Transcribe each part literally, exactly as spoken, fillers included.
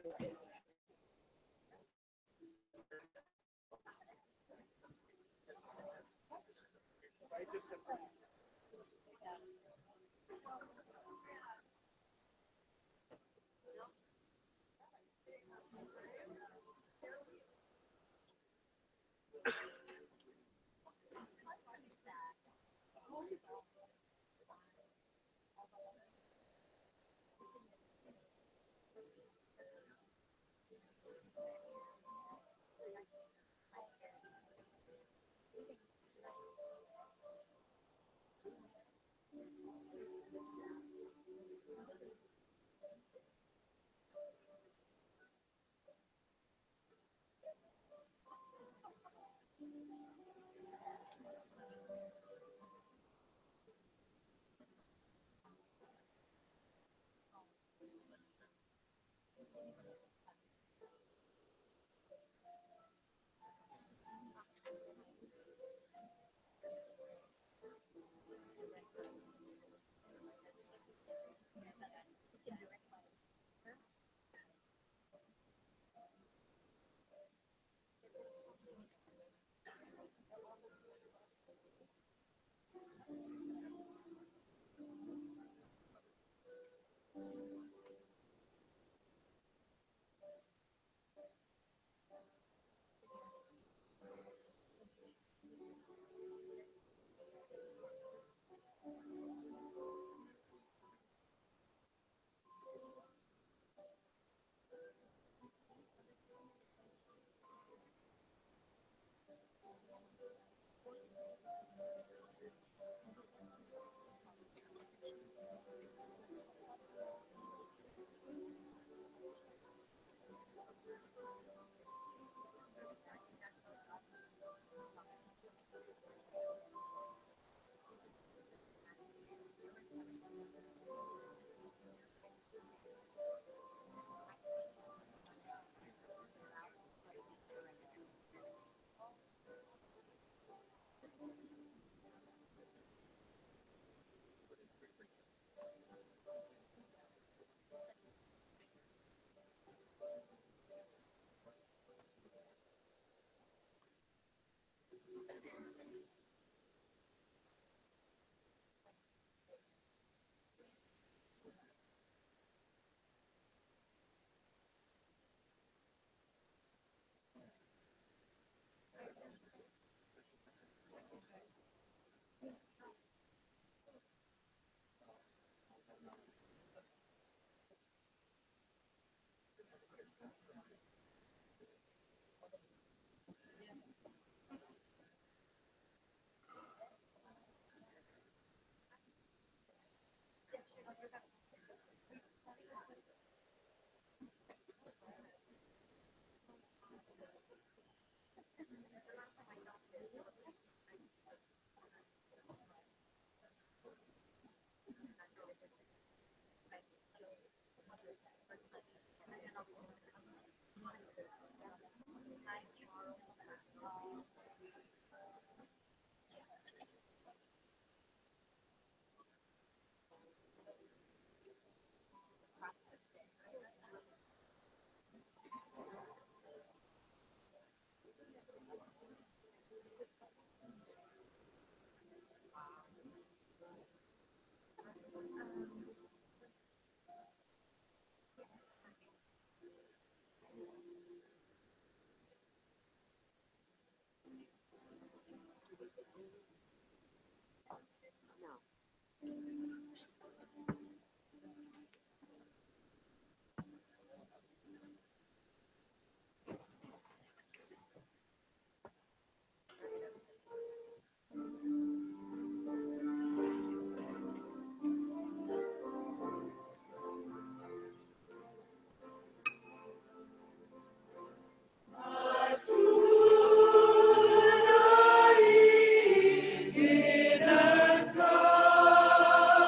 As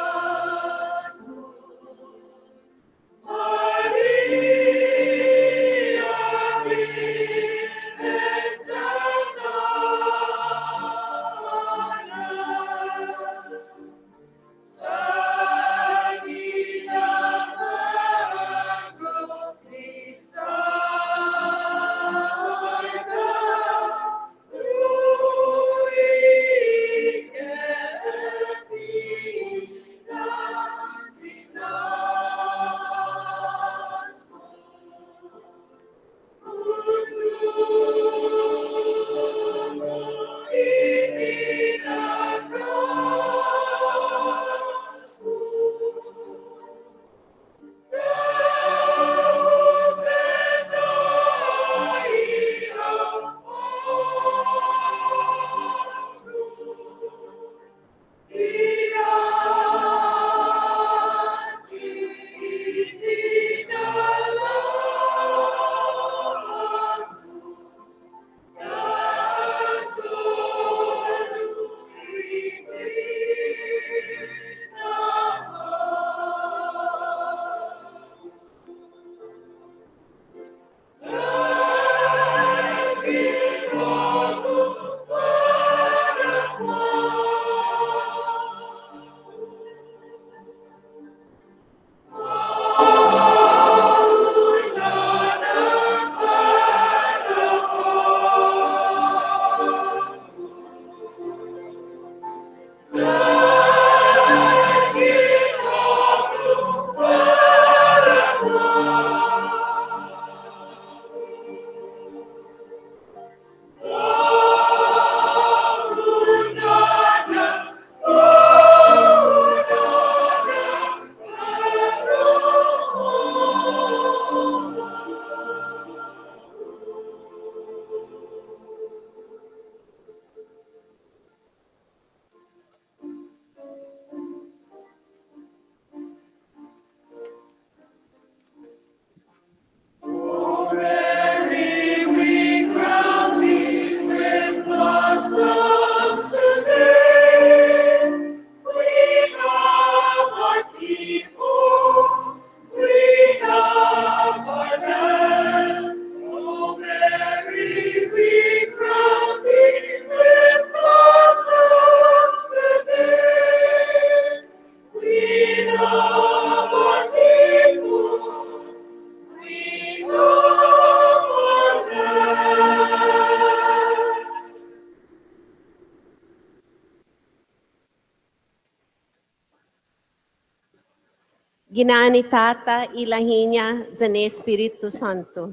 Ginani Tata, ilahinya, zane Espiritu Santo.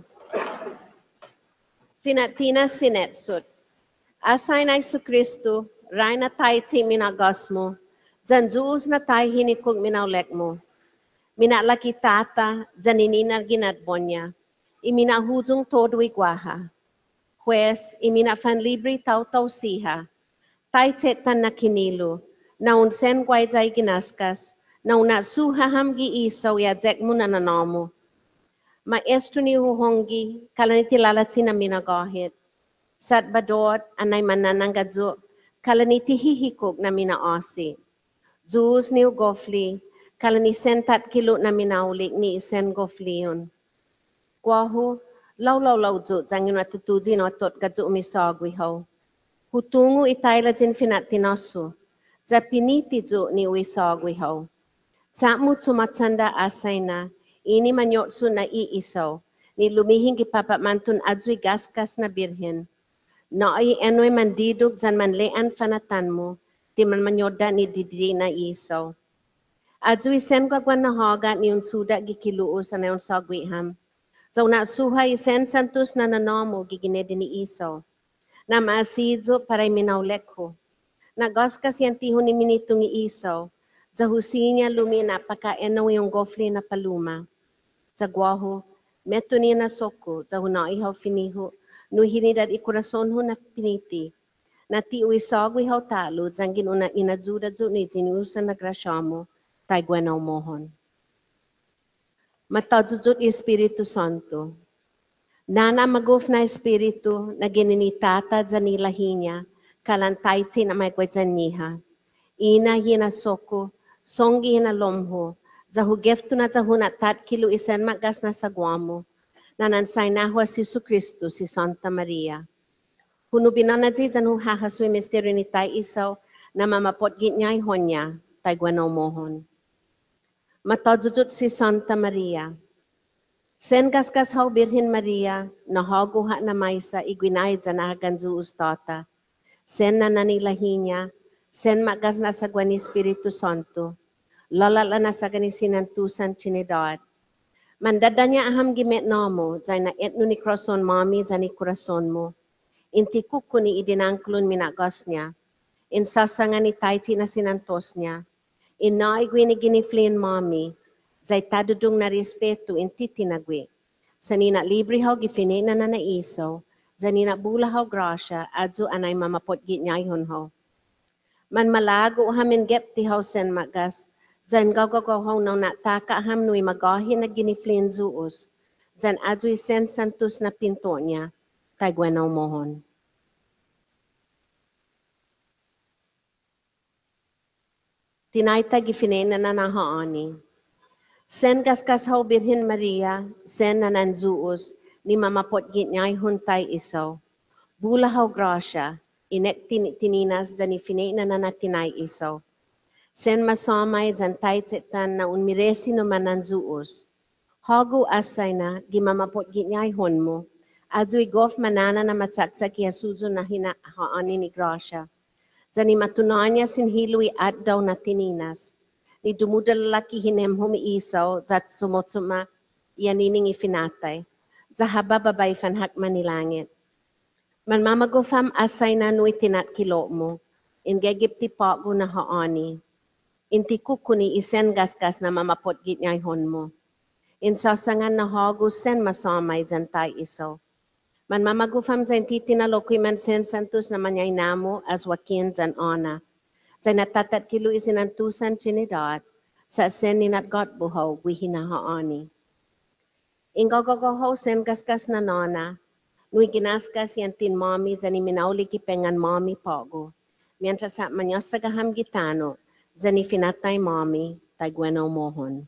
Finatina sinetsut. Asay na Isu Kristo, ray na tayo si minagas mo. Zanjuus na tayo hinikog minaulek mo. Minalaki tata, zanininar ginatbonya. Iminahujung todo igwaha. Juez, iminafan libre tau-tau siha. Tayo setan na kinilo. Naun sen kway zay ginaskas. Naun na suhaham gi isaw yadzek mo na nanamo. Maestro ni huhongi, kalanitilalat sinaminagahit. Sat badot, anay manananggadzo, kalaniti hihikog na minaasi. Diyos ni Ugofli, kalani sentat kilo na minaulik ni isen gofliyon. Kwaho, law-law-law zo, zangin matutudin o tot gadzo umisagwi ho. Hutungo itayla zin finatinaso, za piniti zo ni uisagwi ho. Tsamut sumatsanda asay na, ini manyotso na iisaw, ni lumihing gipapamantun adzwi gaskas na birhen. Na ay enoy mandidog zan manlean fanatan mo, ti man manyoda ni didi na isaw. Adzwi sen gagwan na haga ni unsuda gikiluo sa nayon sagwiham. So na suhay sen santos na nanamo giginedi ni isaw. Na maasidzo paray minaulek ko. Na gaskas yan tiho ni minitong isaw. Sa husinya lumina paka eno yung gofli na paluma. Sa guaho, meto ni na soko, sa hunaihaw finiho, no hinidad ikurason ho na piniti, na ti uisag wihaw talo, zangin una inajuda jo ni ziniusan na grasyamo, tay gwenaw mohon. Matadzudot Espiritu Santo. Nana magof na Espiritu, na gininitata zanilahinya, kalantay sin na may kwetsaniha. Ina hina soko, songgi hina lomho, zahugefto na zahuna tat kilo isen magas na sagwamo, nanansay nahwa si Jesu Kristo, si Santa Maria. Kuno binanadzi zan hu hahaswi misteryo ni tay isaw na mamapot git niya'y honya, tay gwanaw mohon. Matadudut si Santa Maria. Sen gasgas haw Birhen Maria, na haguha na maysa igwinahid zan ahaganzu ustata. Sen na nanilahinya, sen magas na sagwan ni Espiritu Santo. Lalala na sa ganisinantusan chinidad. Mandadanya aham gimet namo, zay na etno ni krason mami, zay ni kurason mo. Inti kuko ni idinangklon minagas niya. Insasangan ni taiti na sinantos niya. Inaigwi ni giniflin mami, zay tadudong na respeto inti tinagwi. Sanina libre haw gifini na na naisaw, zanina bula haw grasya, adzo anay mamapot git nyayhon haw. Man malago hamin gep ti haw sen magas, zan gagagaw na nataka ham nui magahin na giniflin zuos. Zan adzoy sen santos na pinto niya, tagwenaw mohon. Tinayta gifinena na nahaani. Sen gasgas haw Birhen Maria, sen nanan zuos, ni mamapot git niya'y huntay isaw. Bula haw grasya, inek tininas zan ifinena na natinay isaw. Sen masamay zan taitsetan na unmiresi no mananzuos. Hago asay na gimamapot ginyay hon mo. Azoy gof manana na matsaksak yasuzo na hinahaani ni grasya. Zani matunanya sinhilui at daw na tininas. Ni dumudalalaki hinem humiisaw zat sumotsuma yanining ifinatay. Zahaba babay fanhak manilangit. Man mamagofam asay na nui tinat kilo mo. Ingegip ti pago na haani. Inti kukuni isen gasgas na mamapot git nyay hon mo. Insasangan na hago sen masamay zantay isaw. Man mamagufam zan titinalokoy man sen santos na manyay namo as wakin zan ona. Zay natatat kilo isinantusan chinidad sa sen ninatgot buhaw wihinahaani. Ingagagahaw sen gasgas na nona. Nui ginasgas yan tin mami zan iminauli kipengan mami pago. Mientras sa manyasagaham gitano. Zani finatay mami, tagwenaw mohon.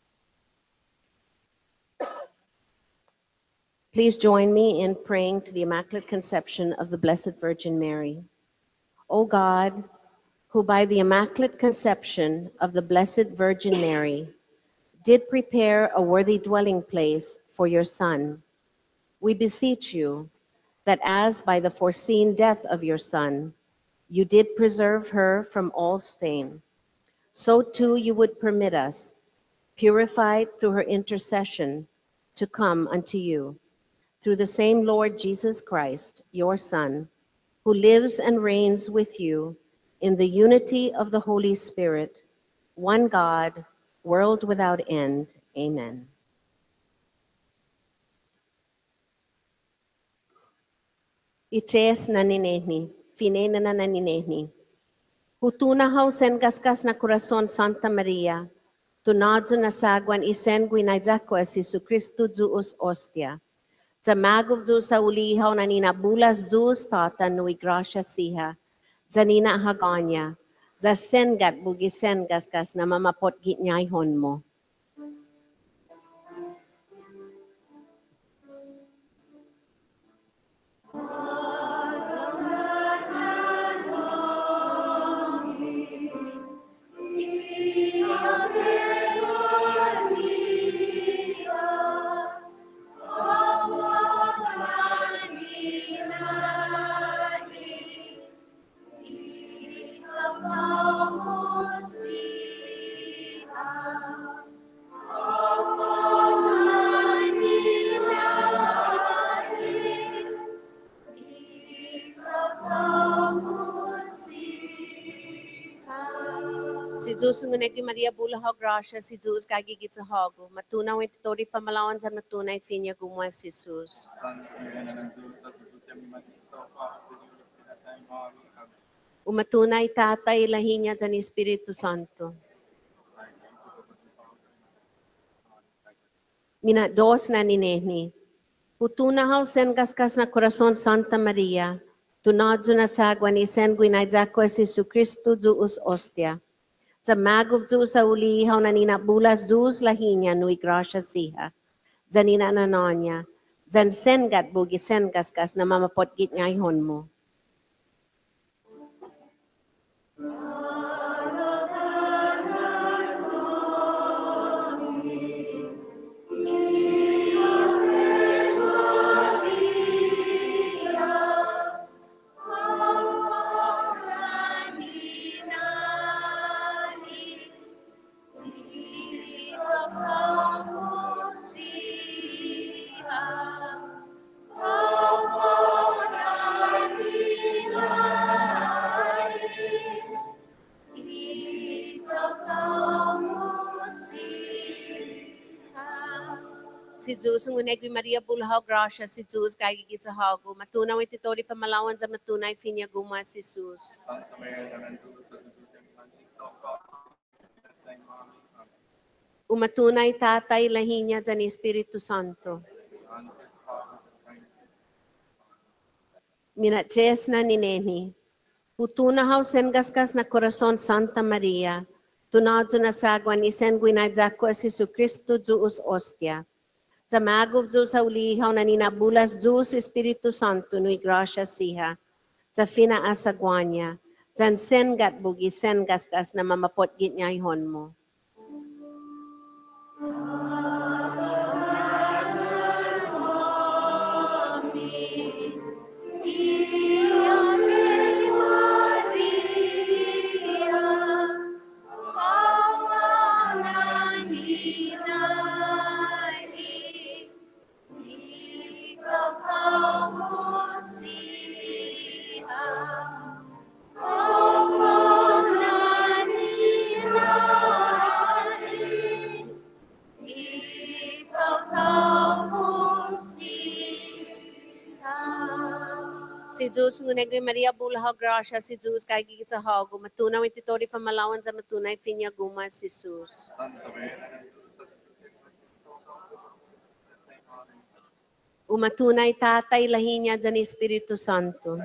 Please join me in praying to the Immaculate Conception of the Blessed Virgin Mary. O God, who by the Immaculate Conception of the Blessed Virgin Mary did prepare a worthy dwelling place for your Son, we beseech you that as by the foreseen death of your Son, you did preserve her from all stain, so too you would permit us, purified through her intercession, to come unto you. Through the same Lord Jesus Christ, your Son, who lives and reigns with you in the unity of the Holy Spirit, one God, world without end. Amen. Itres na ninehni, finena na ninehni. Hutuna haw sen kaskas na Corazon Santa Maria, tunadzo na sagwan isen guinaydako as Jesu Kristo Diyos ostia. Sa magub Diyos sa ulihaw na ninabulas Diyos tata nui grasya siha. Sa nina haganya, sa sengat bugi sen kaskas na mamapot gitnyayhon mo. Si Diyos ng naging Maria Bulahaw Gracia, si Diyos kagigit sa hago, matunaw ito tori pamalawan sa matunay finya gumawa si Jesus. Umatunay tatay lahinya sa ni Espiritu Santo. Mina dos na ninehni. Putunahaw sen kaskas na Corazon Santa Maria, tunadzo na sagwan isen guinaydako as Jesu Kristo Diyos ostia. Sa magub Diyos sa ulihaw na ninabulas Diyos lahinya nui grasya siha. Zanina na nonya, zan sengat bugi sen kaskas na mamapot gitnyayhon mo. Si Diyos ng unegwi Maria Bulahaw Gracia, si Diyos kagigit sa hago, matunaw iti tori pamalawan sa matunay finya guma si Jesus. Umatunay tatay lahinya sa ni Espiritu Santo. Minaches na nineni. Putunahaw sen kaskas na Corazon Santa Maria, tunadzo na sagwan isen guinaydako as Jesu Kristo Diyos ostia. Sa magub Diyos sa ulihaw na ninabulas Diyos Espiritu Santo nui grasya siha. Sa finaasagwanya, zan sengat bugi sen kaskas na mamapot gitnyayhon mo. Si Diyos ng unegwi Maria Bulahaw Gracia, si Diyos kagigit sa hago, matunaw iti tori pamalawan sa matunay finya guma si Jesus. Umatunay tatay lahinya sa ni Espiritu Santo.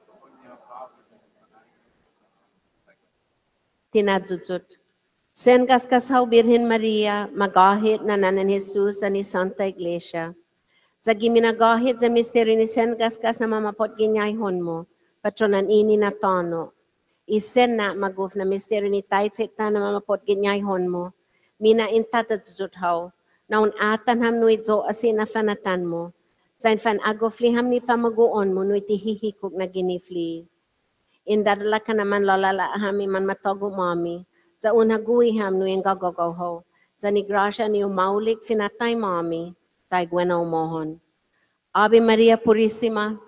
Tinadzudzut. Sen kaskasaw Birhen Maria, magahit na nanan Jesus sa ni Santa Iglesia. Sa giminagahit sa misteryo ni sen kaskas na mamapot ginyayhon mo, patronan ini na tono. Isen na maguf na misteryo ni taitsita na mamapot ginyayhon mo, mina intatadzuthaw, naun atan ham nuit zo asin na fanatan mo, sain fan agofli ham ni pamaguon mo nuit ihihikog na ginifli. Indadala ka naman lalala hami man matogo mami, sa unagui ham nuit gagagaw Zani grasya niyo maulik finatay mami, tay gwena umohon. Ave Maria Purissima,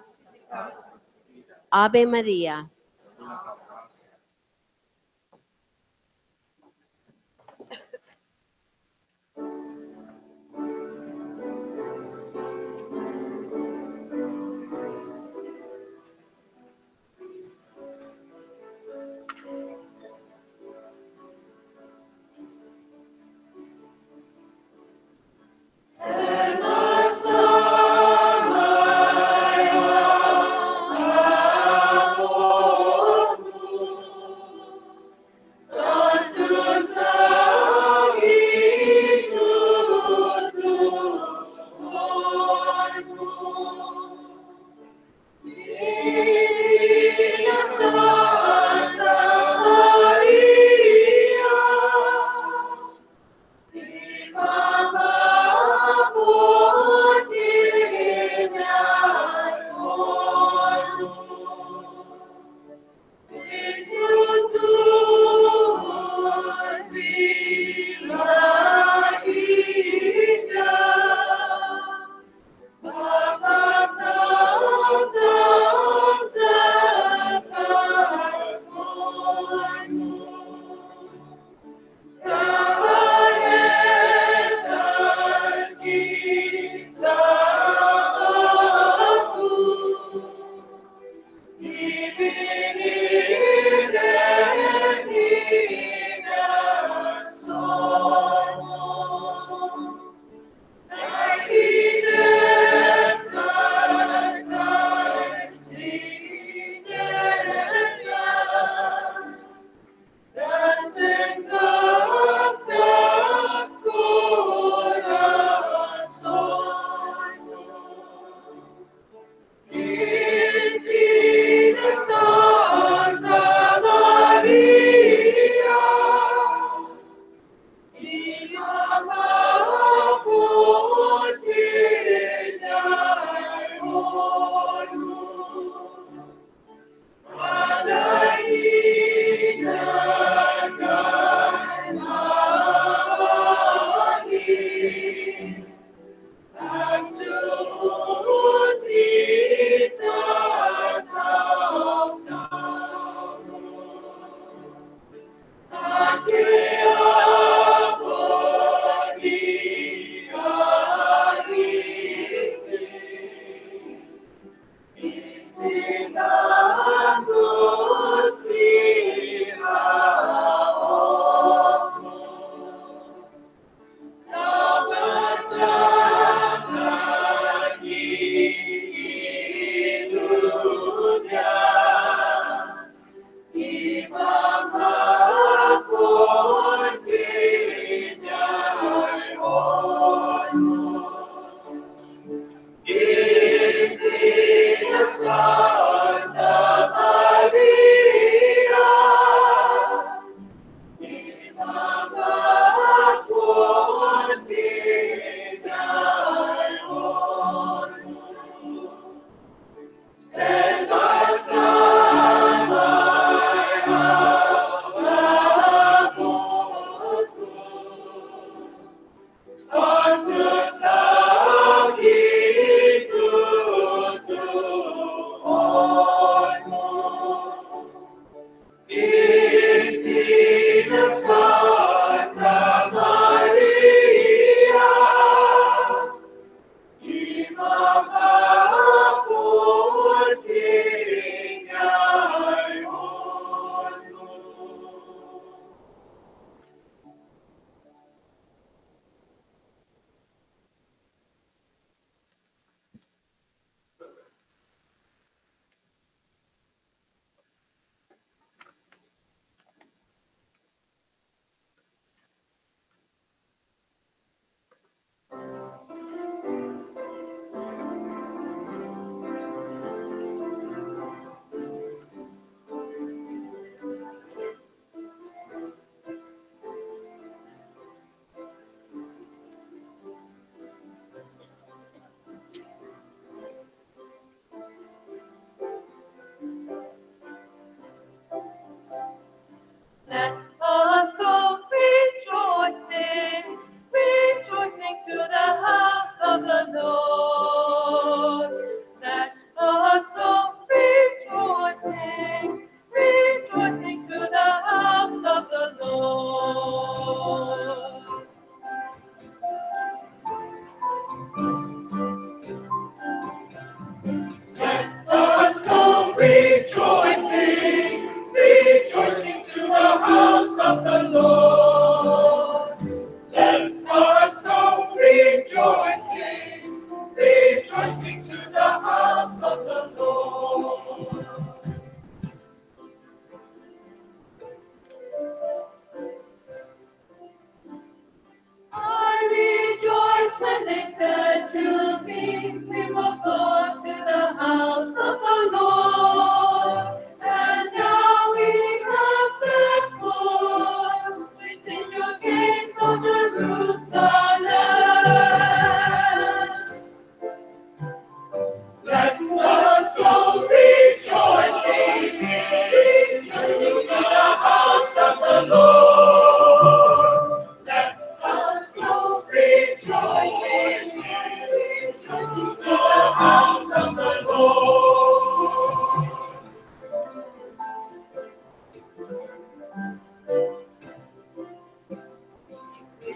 Ave Maria. Amor.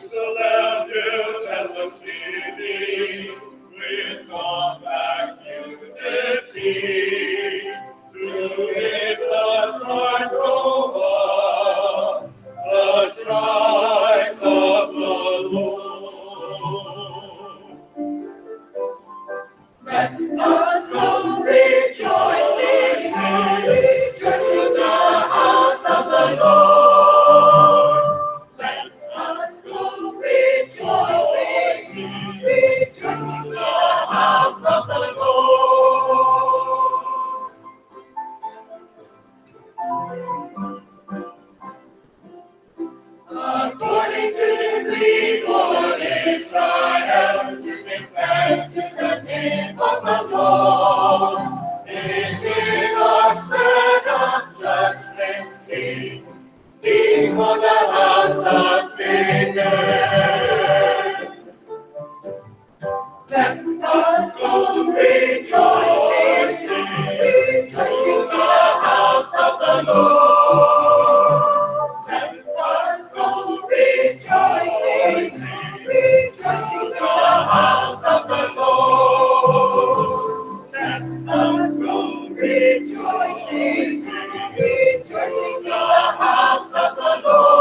Jerusalem built as a city with compact unity to make the tribes over, the tribes of the Lord. Let us come rejoicing, rejoicing to the house of the Lord. Let us come rejoicing, rejoicing to the house of the Lord. According to the decree for Israel, to give thanks to the name of the Lord. In the set of judgment seat, seat for the house of David. Let us go rejoicing, rejoicing to the house of the Lord. Let us go rejoicing, rejoicing to the house of the Lord. Let us go rejoicing, rejoicing to the house of the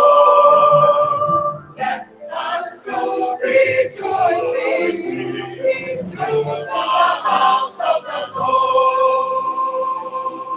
Lord. Let us go rejoicing, rejoicing to the house of the Lord.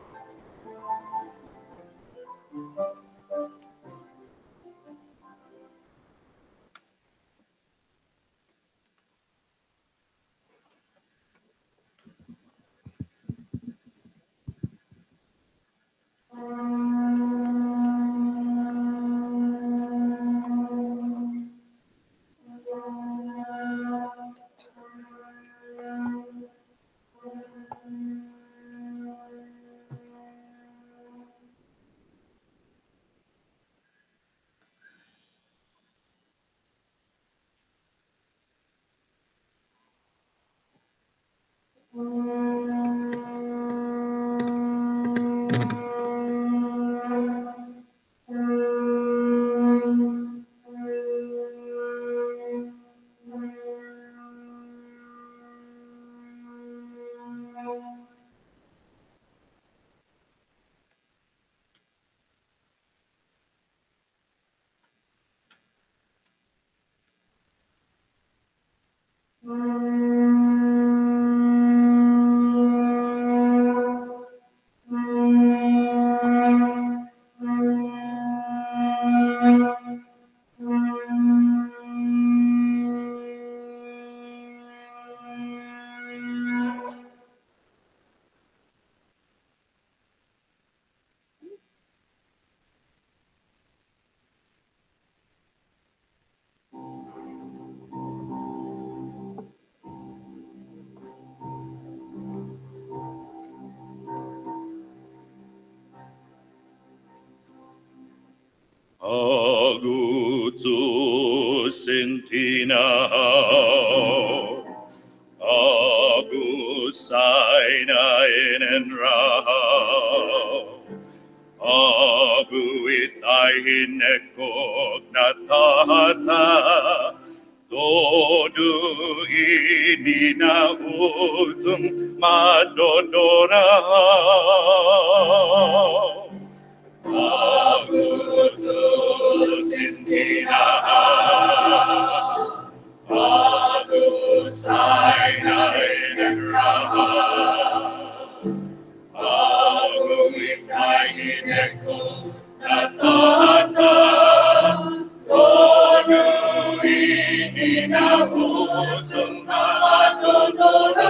Agutsus intinao, Agus ainain en rahao, Agu itahin ekognatata, Todo ini na uzum madodora. Agutsus intinao, Agus ainain en rahao, Agu itahin ekognatata, Todo ini na uzum madodora.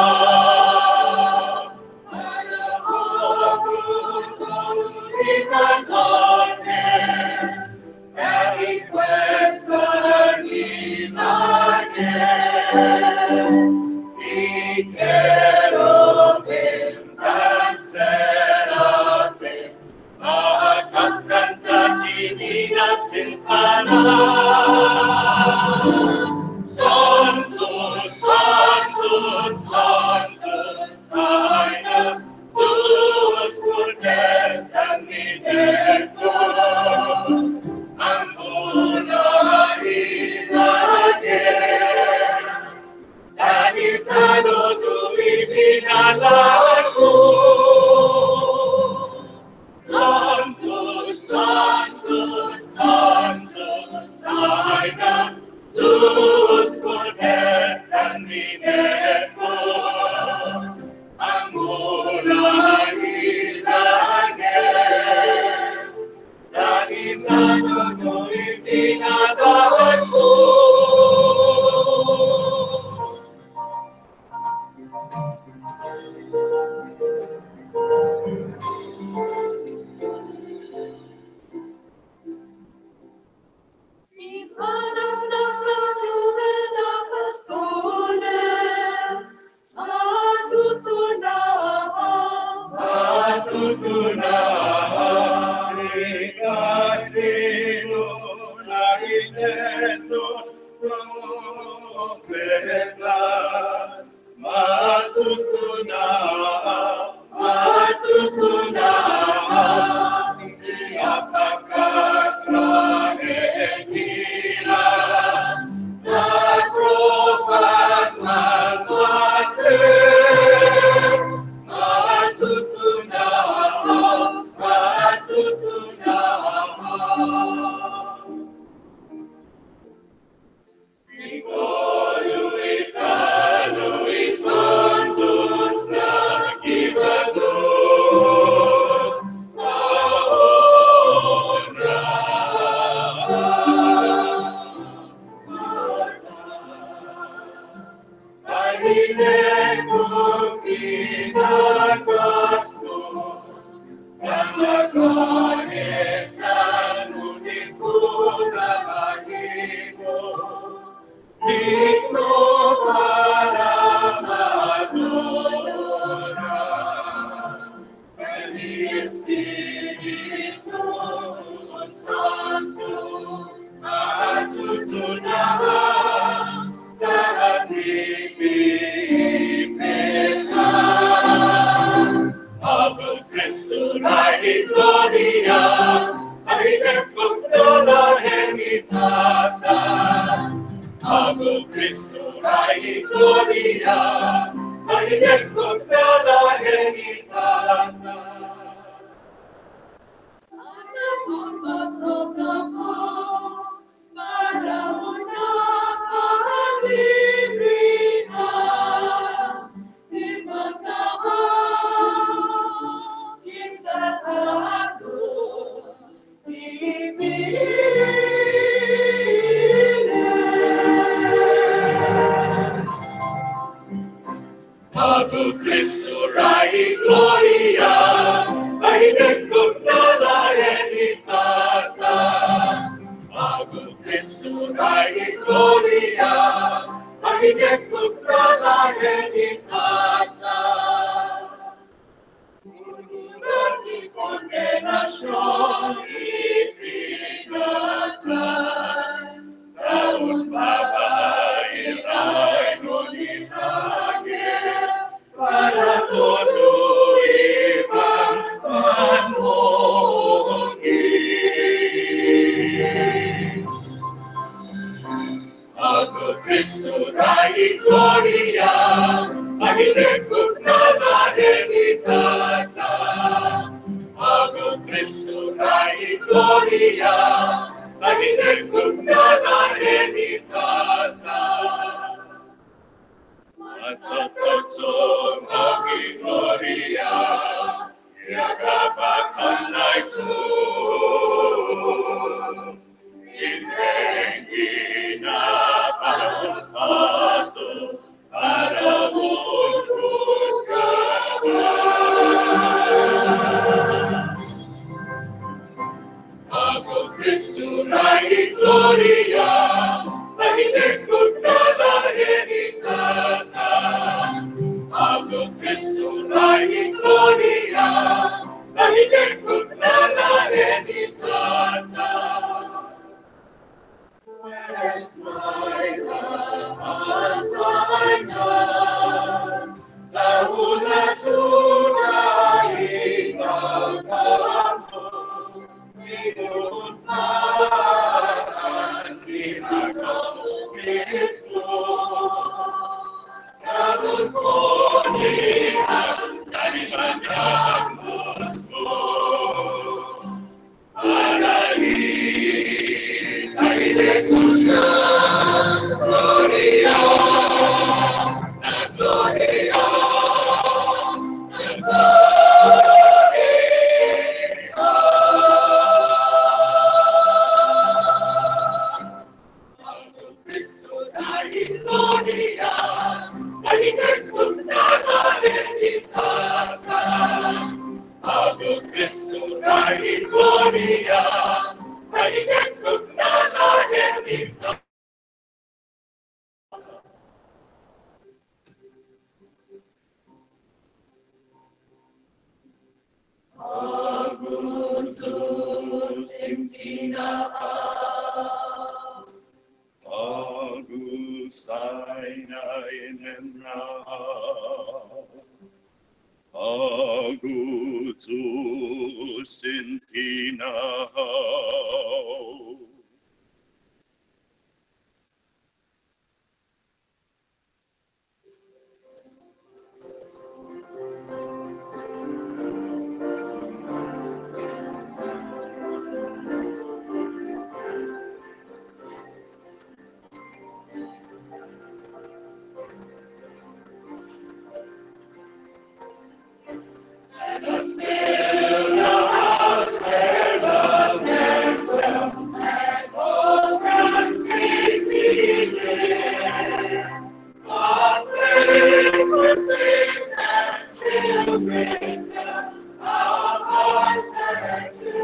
Santo, Santo, Santo, Aina, tuas potens amminecum, ambula Yesus bonet dan minetku, ang mulai langit, jadi natutuloy pinagawanku. Matutuna, matutuna, apakah tragedinya natropan manwate, matutuna, matutuna. gloria, Ago Cristo, Dai gloria, Dai nala henita. Augustus Intina, Augustina Inenna, Augustus Intina. Let us build a house where love and dwell, and all can safely live. A place where saints and children tell our hearts learn to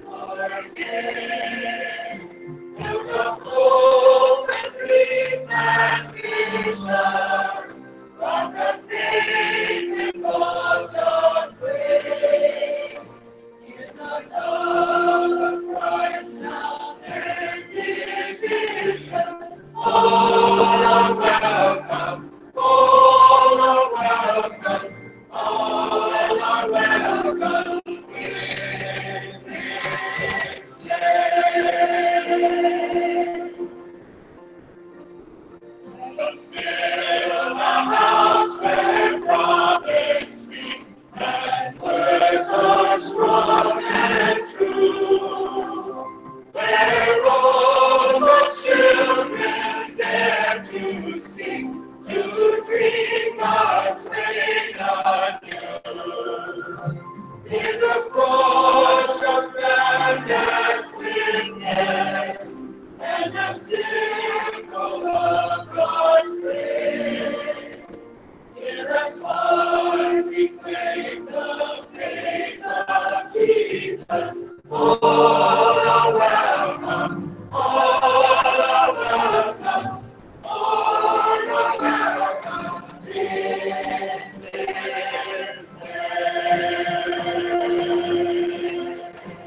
forgive. Build up hopes and dreams and visions, rock that safe in God's own grace. In the love of Christ now and division, all are welcome, all are welcome, all are welcome in this day. Let us build a house where prophets speak, and words are strong and true, where all God's children dare to sing, to dream God's reign anew. In the cross shall stand as witness, and the symbol of God's grace. Here as one we claim the faith of Jesus. All are welcome, all are welcome, all are welcome in this day.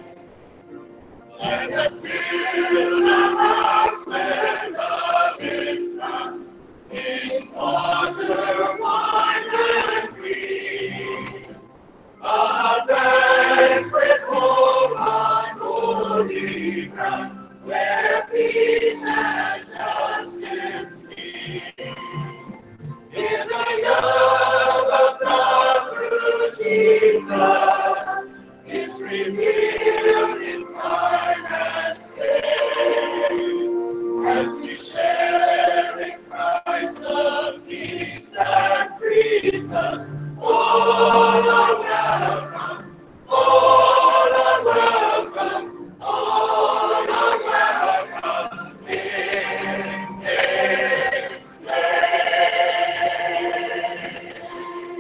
Let us build a house where love is found, in water, wine, and green. A banquet hall on holy ground, where peace and justice meet. In the love of God through Jesus is revealed in time and space, as we share in Christ the peace that frees us. All are welcome, all are welcome, all are welcome in this place.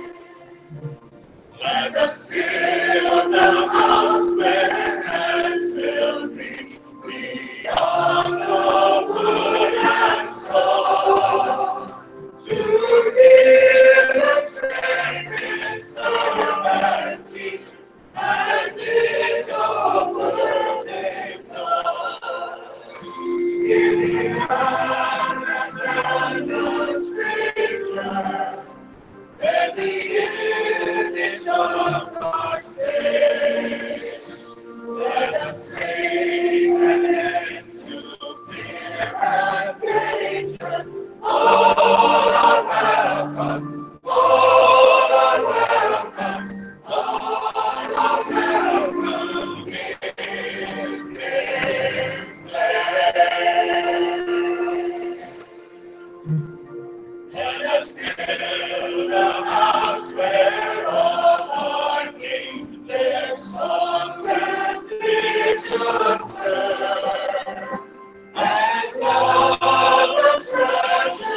Let us build a house where hands will reach beyond the wood and stone, to hear the strength serve and teach, and live the word they know. Giving understand the scripture, where the image of God's face. Let us bring an end to fear and hatred. All are welcome, all are welcome, all are welcome in this place. Let us build a house where all are named, their songs and visions heard, and love and treasure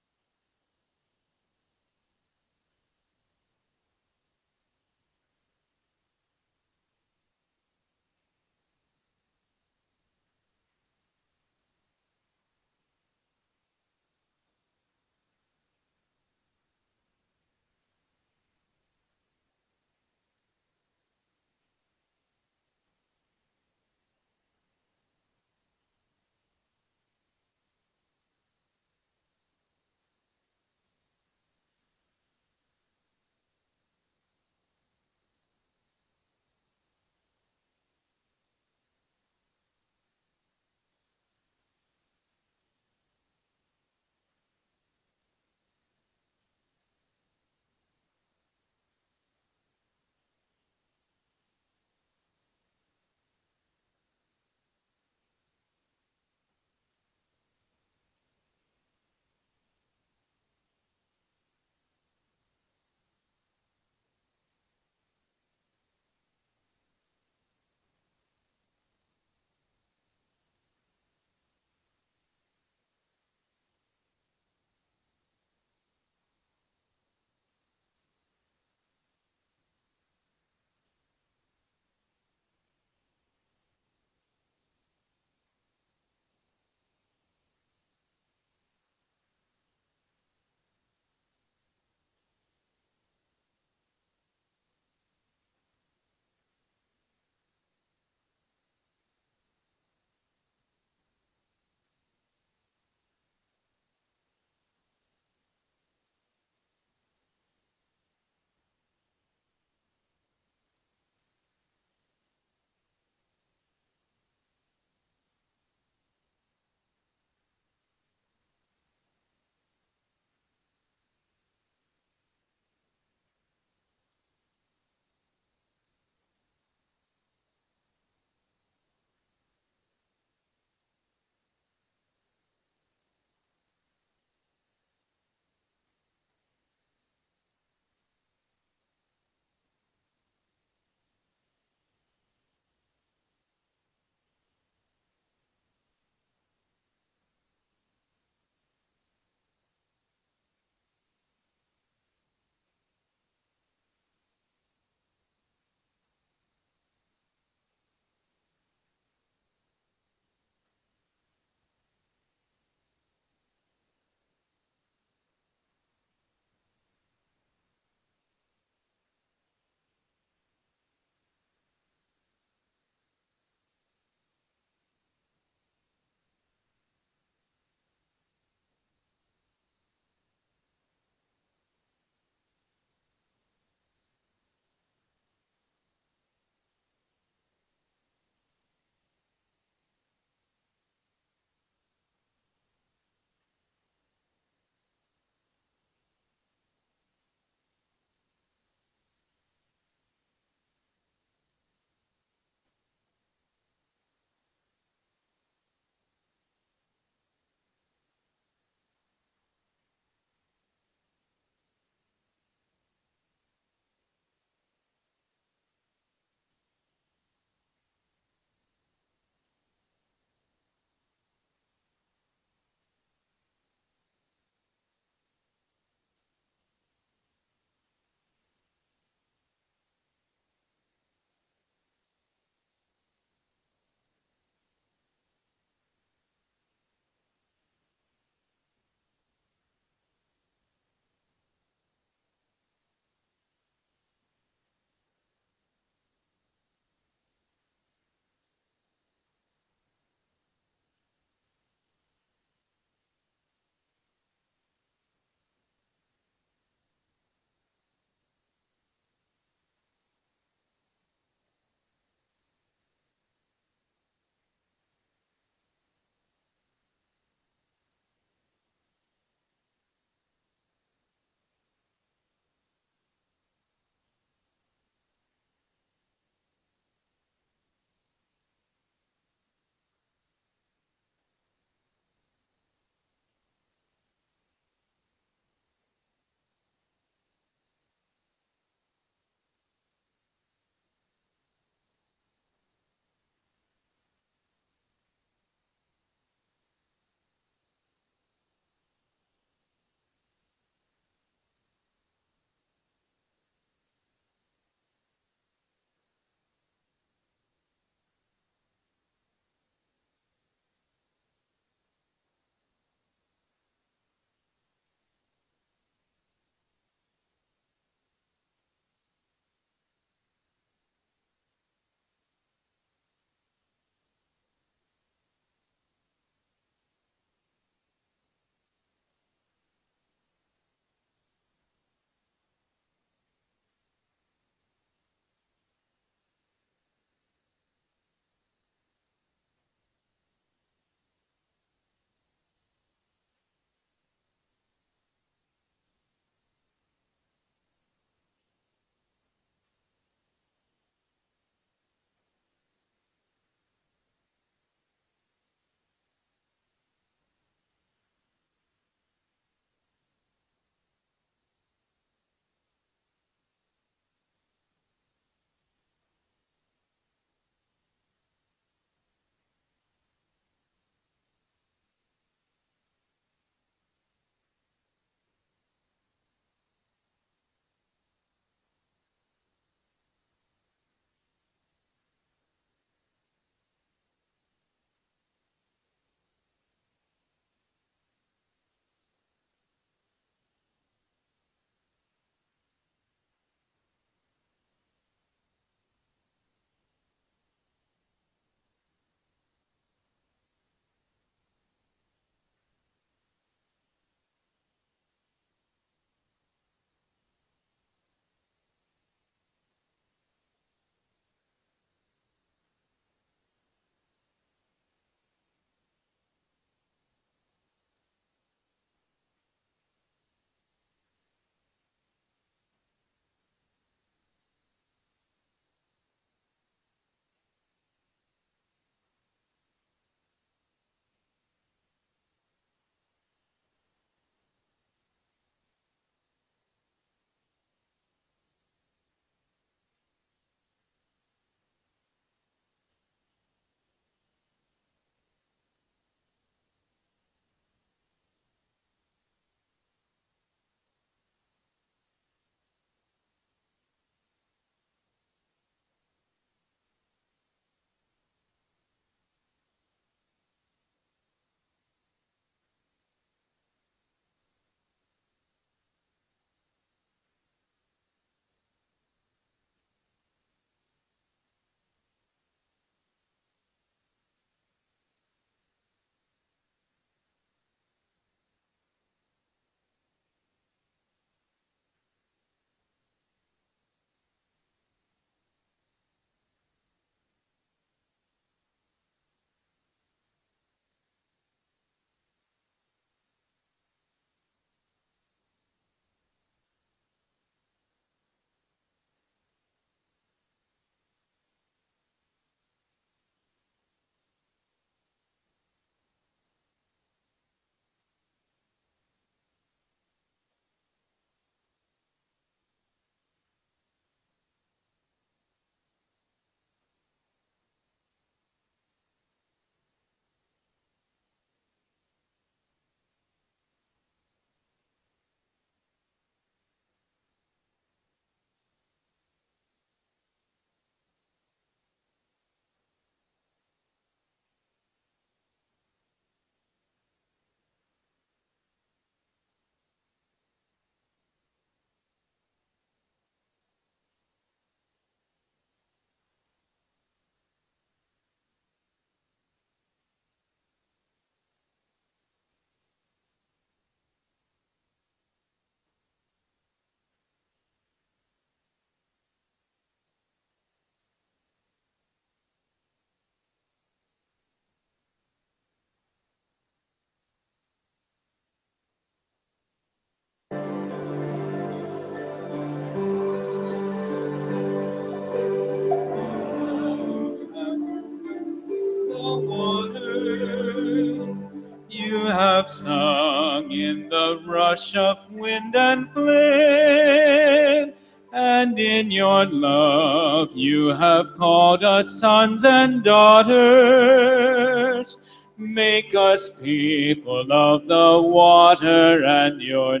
have sung in the rush of wind and flame, and in your love you have called us sons and daughters. Make us people of the water and your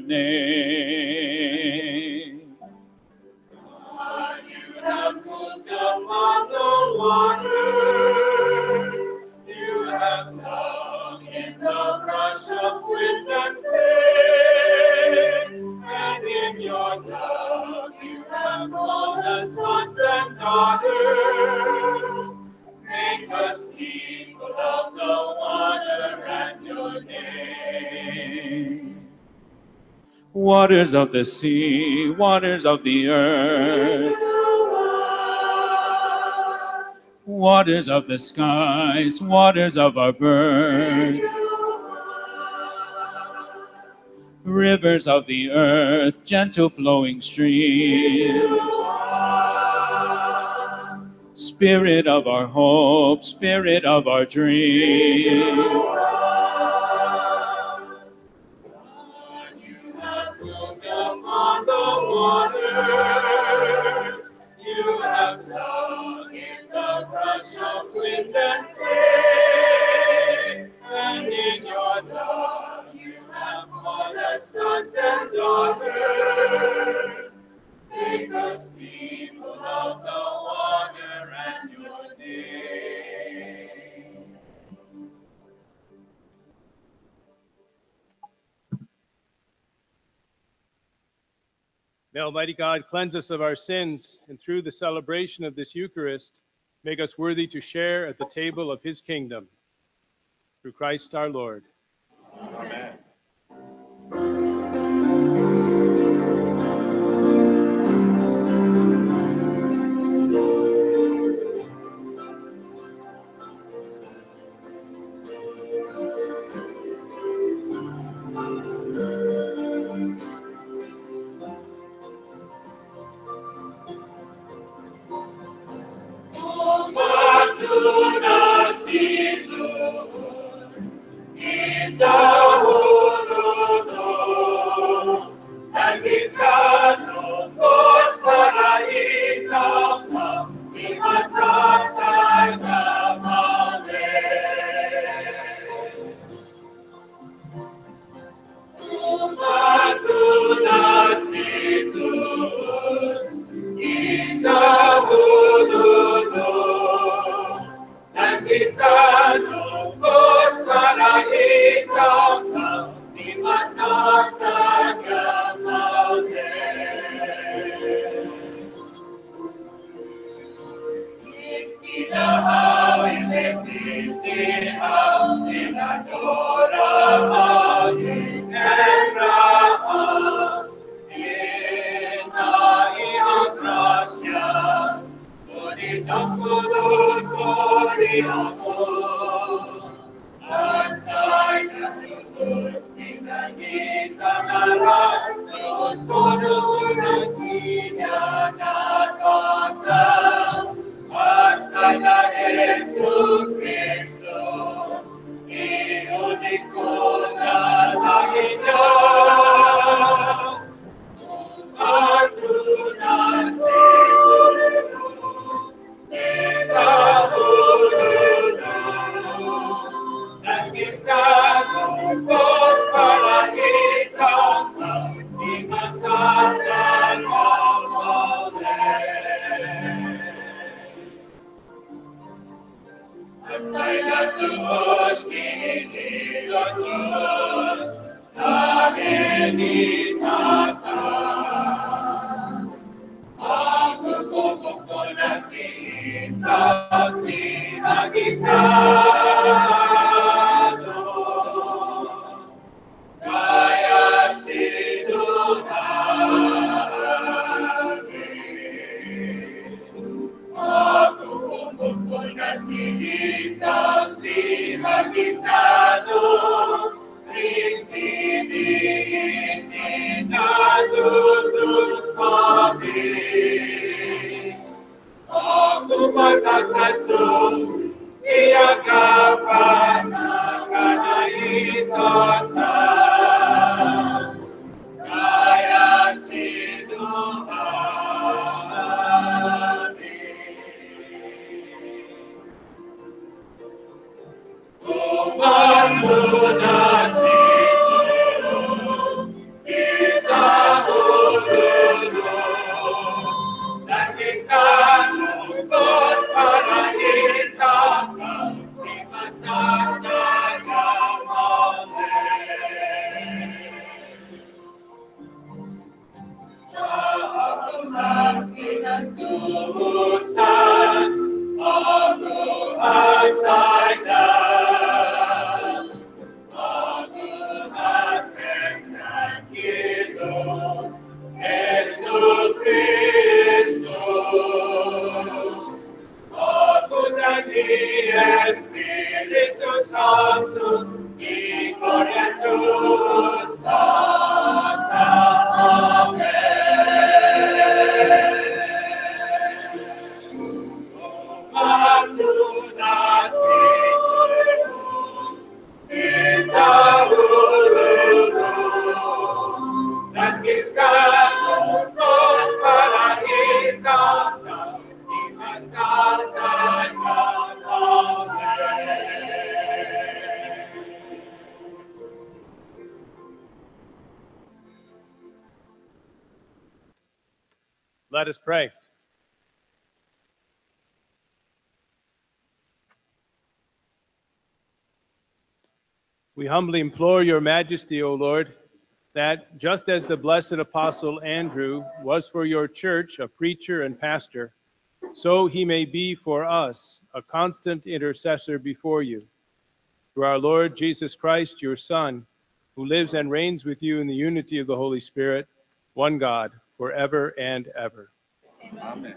name. God, you have moved upon the waters. You have sung in the rush of wind and flame, and in your love you have called us sons and daughters. Make us people of the water and your name. Waters of the sea, waters of the earth, waters of the skies, waters of our birth, rivers of the earth, gentle flowing streams, Spirit of our hope, Spirit of our dreams. You have moved upon the waters. You have sung in the rush of wind and flame. And in your love you have called us sons and daughters. Make us people of the water and your name. May Almighty God cleanse us of our sins, and through the celebration of this Eucharist, make us worthy to share at the table of his kingdom. Through Christ our Lord. Amen. Ia kapana kana ita Lulusan, Aku hasaikan, Aku hasenkan hidup Yesus Kristus. Aku jadi Espiritu Santo, Ikut yang terus kata Amen. Waktu nasi terus bisa urut, dan kita terus pada ikatan, ikatan dan Amen. Let us pray. We humbly implore your majesty, O Lord, that just as the blessed apostle Andrew was for your church a preacher and pastor, so he may be for us a constant intercessor before you. Through our Lord Jesus Christ, your Son, who lives and reigns with you in the unity of the Holy Spirit, one God, forever and ever. Amen.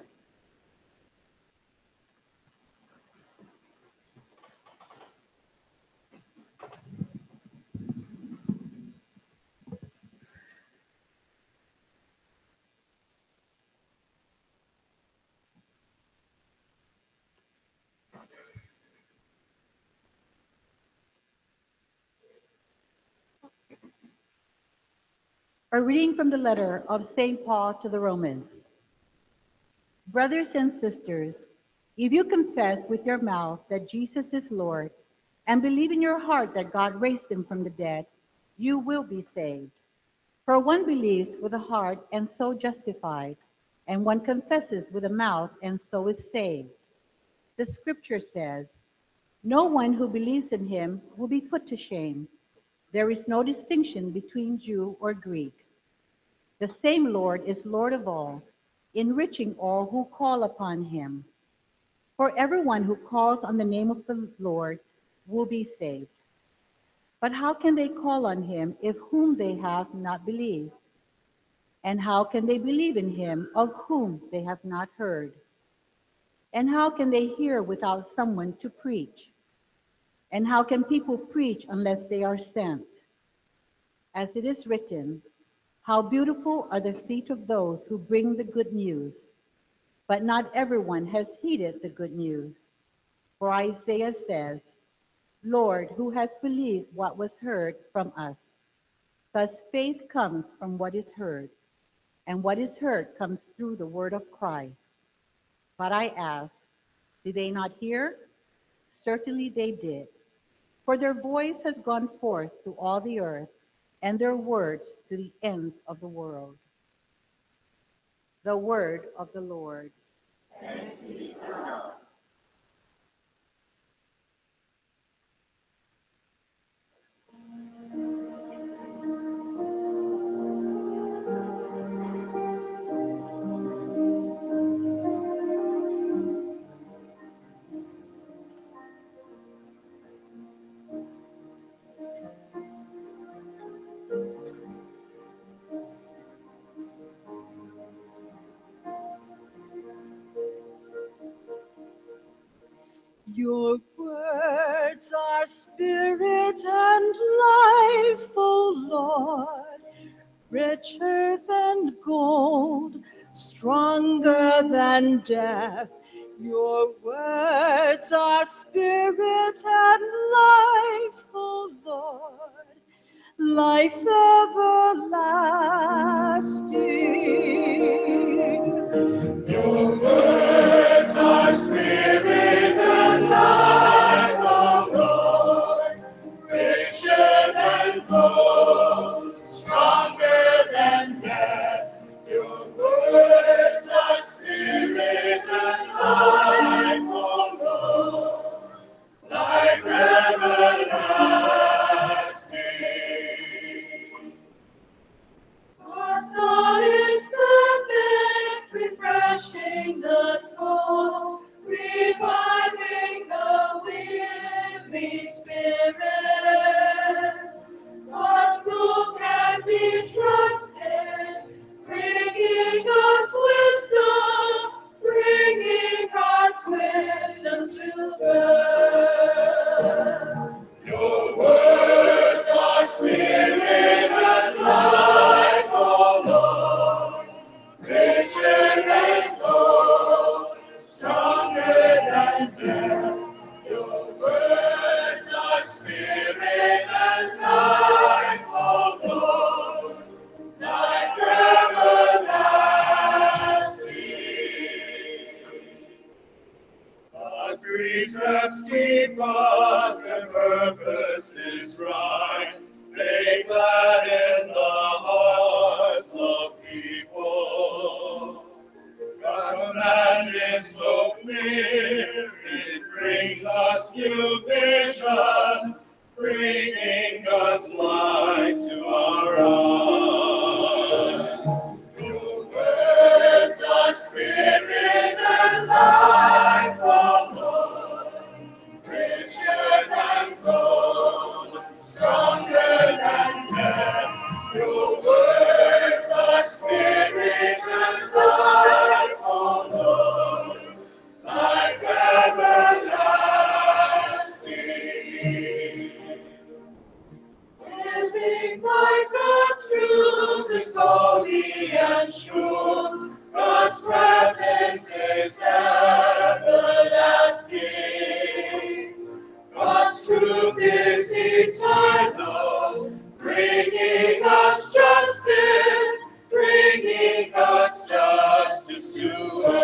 A reading from the letter of Saint Paul to the Romans. Brothers and sisters, if you confess with your mouth that Jesus is Lord and believe in your heart that God raised him from the dead, you will be saved. For one believes with the heart and so justified, and one confesses with the mouth and so is saved. The scripture says, "No one who believes in him will be put to shame. There is no distinction between Jew or Greek. The same Lord is Lord of all, enriching all who call upon him. For everyone who calls on the name of the Lord will be saved. But how can they call on him if whom they have not believed? And how can they believe in him of whom they have not heard? And how can they hear without someone to preach? And how can people preach unless they are sent? As it is written, how beautiful are the feet of those who bring the good news. But not everyone has heeded the good news. For Isaiah says, Lord, who has believed what was heard from us? Thus faith comes from what is heard, and what is heard comes through the word of Christ. But I ask, did they not hear? Certainly they did. For their voice has gone forth to all the earth, and their words to the ends of the world. The word of the Lord. Thanks be to God. Your words are spirit and life, O Lord, richer than gold, stronger than death. Your words are spirit and life, O Lord, life everlasting. Your words are spirit and life, O Lord, richer than gold, stronger than death. Your words are spirit and life, O Lord, life everlasting. Our God is perfect. richer than gold, stronger than death. Your words are spirit and life, oh Lord, life everlasting. God's precepts keep us, their purpose is right. They gladden the hearts of people. God's command is so clear, it brings us new vision, bringing God's light to our eyes. Your words are spirit and life, oh Lord, richer than gold, stronger than death. Your words are spirit and life, oh Lord, life everlasting. Living by God's truth is holy and sure. God's presence is everlasting. God's truth is eternal, bringing us justice, bringing God's justice to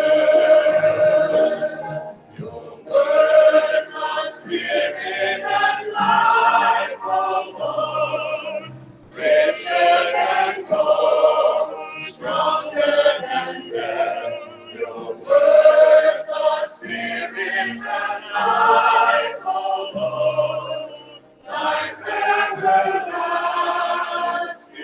earth. Your words are spirit and life, oh Lord, richer than gold, stronger than death. Your words are spirit and life, oh Lord, life everlasting.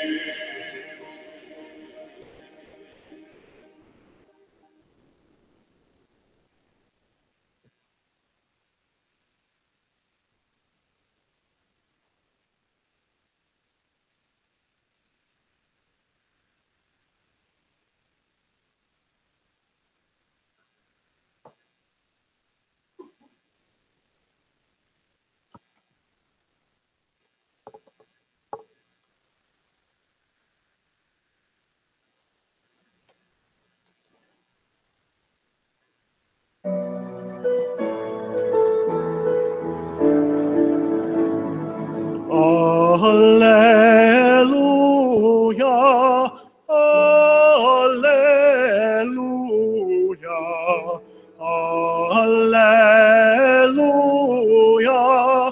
Alleluia, alleluia, alleluia,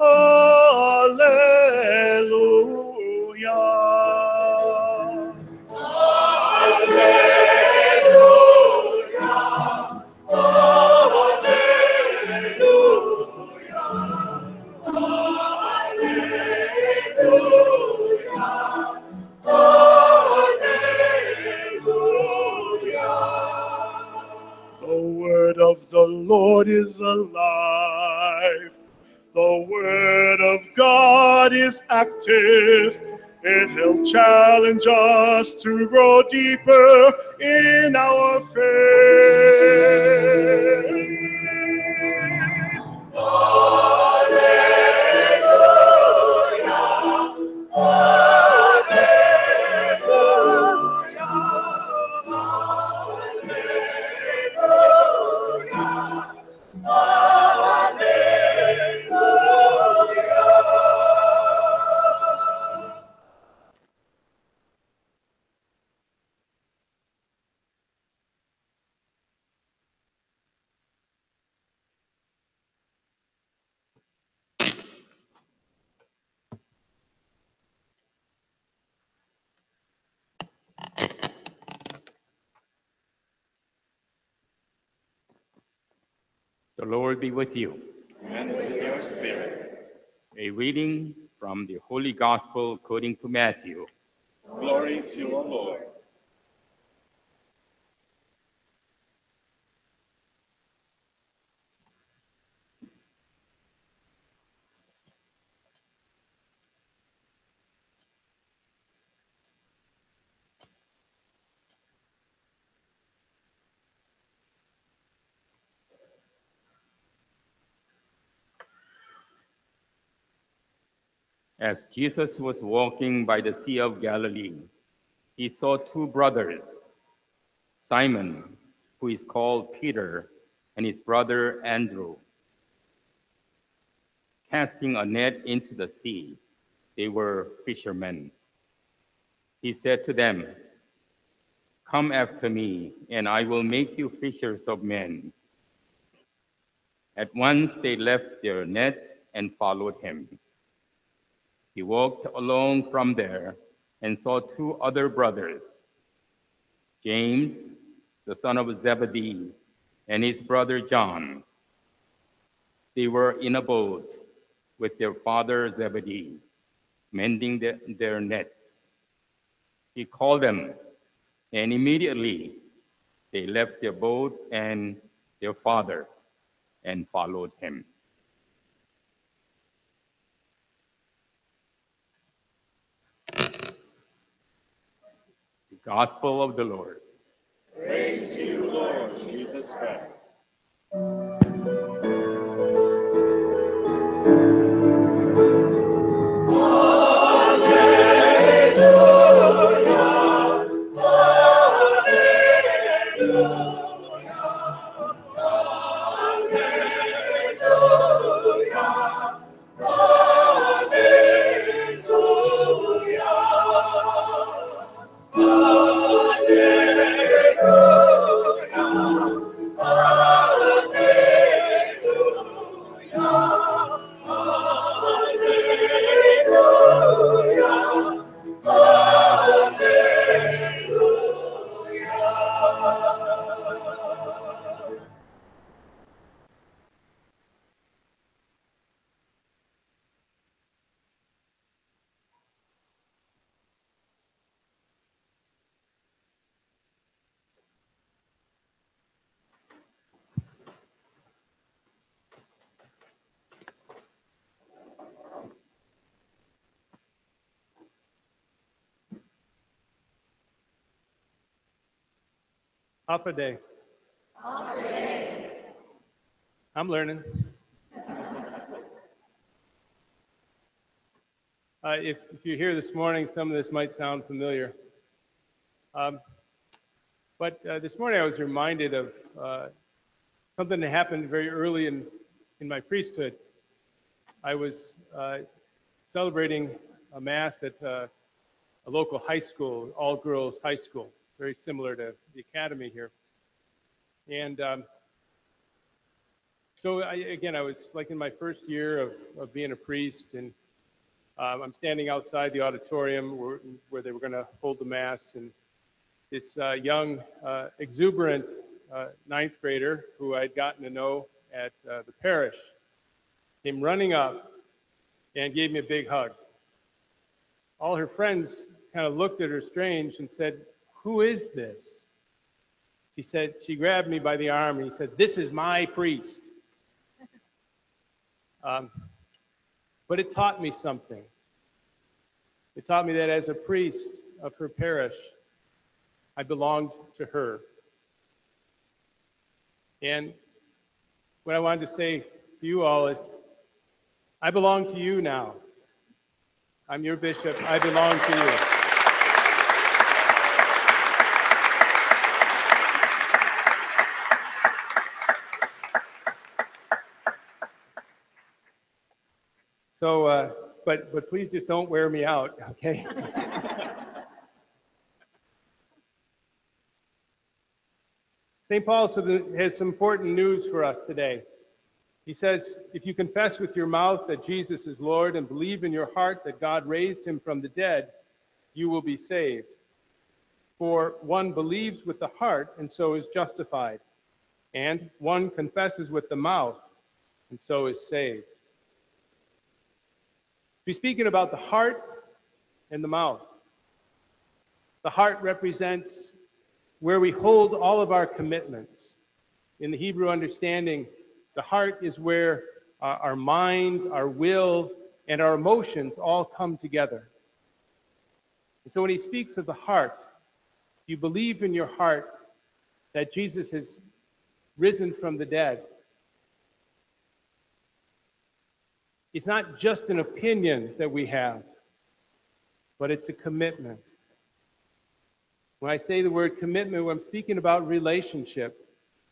alleluia. The word of the Lord is alive. The word of God is active. It'll challenge us to grow deeper in our faith. The Lord be with you. And with your spirit. A reading from the Holy Gospel according to Matthew. Glory to you, O Lord. As Jesus was walking by the Sea of Galilee, he saw two brothers, Simon, who is called Peter, and his brother Andrew. Casting a net into the sea, they were fishermen. He said to them, "Come after me, and I will make you fishers of men." At once they left their nets and followed him. He walked along from there and saw two other brothers, James, the son of Zebedee, and his brother John. They were in a boat with their father Zebedee, mending the, their nets. He called them, and immediately they left their boat and their father and followed him. The Gospel of the Lord. Praise to you, Lord Jesus Christ. Alpha Day. Alpha Day. I'm learning. Uh, if, if you're here this morning, some of this might sound familiar. Um, but uh, this morning I was reminded of uh, something that happened very early in, in my priesthood. I was uh, celebrating a mass at uh, a local high school, all-girls high school, very similar to the academy here. And um, so I, again, I was like in my first year of, of being a priest, and um, I'm standing outside the auditorium where, where they were going to hold the mass, and this uh, young, uh, exuberant uh, ninth grader who I'd gotten to know at uh, the parish came running up and gave me a big hug. All her friends kind of looked at her strange and said, "Who is this?" She said, she grabbed me by the arm and he said, "This is my priest." Um, but it taught me something. It taught me that as a priest of her parish, I belonged to her. And what I wanted to say to you all is, I belong to you now. I'm your bishop. I belong to you. So, uh, but but please just don't wear me out, okay? Saint Paul has some important news for us today. He says, if you confess with your mouth that Jesus is Lord and believe in your heart that God raised him from the dead, you will be saved. For one believes with the heart and so is justified, and one confesses with the mouth and so is saved. We're speaking about the heart and the mouth. The heart represents where we hold all of our commitments. In the Hebrew understanding, the heart is where uh, our mind, our will, and our emotions all come together. And so when he speaks of the heart, you believe in your heart that Jesus has risen from the dead. It's not just an opinion that we have, but it's a commitment. When I say the word commitment, I'm speaking about relationship.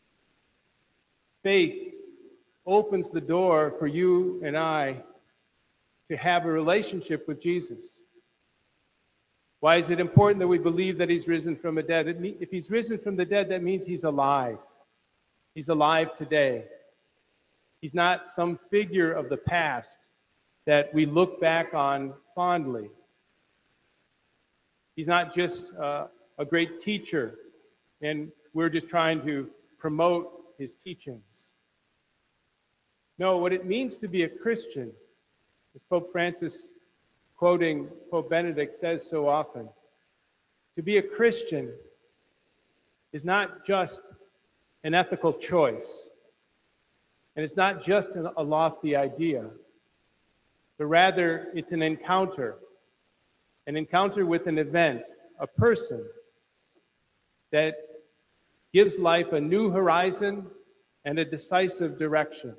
Faith opens the door for you and I to have a relationship with Jesus. Why is it important that we believe that he's risen from the dead? It mean, if he's risen from the dead, that means he's alive. He's alive today. He's not some figure of the past that we look back on fondly. He's not just uh, a great teacher, and we're just trying to promote his teachings. No, what it means to be a Christian, as Pope Francis, quoting Pope Benedict, says so often, to be a Christian is not just an ethical choice, and it's not just an, a lofty idea, but rather it's an encounter, an encounter with an event, a person that gives life a new horizon and a decisive direction.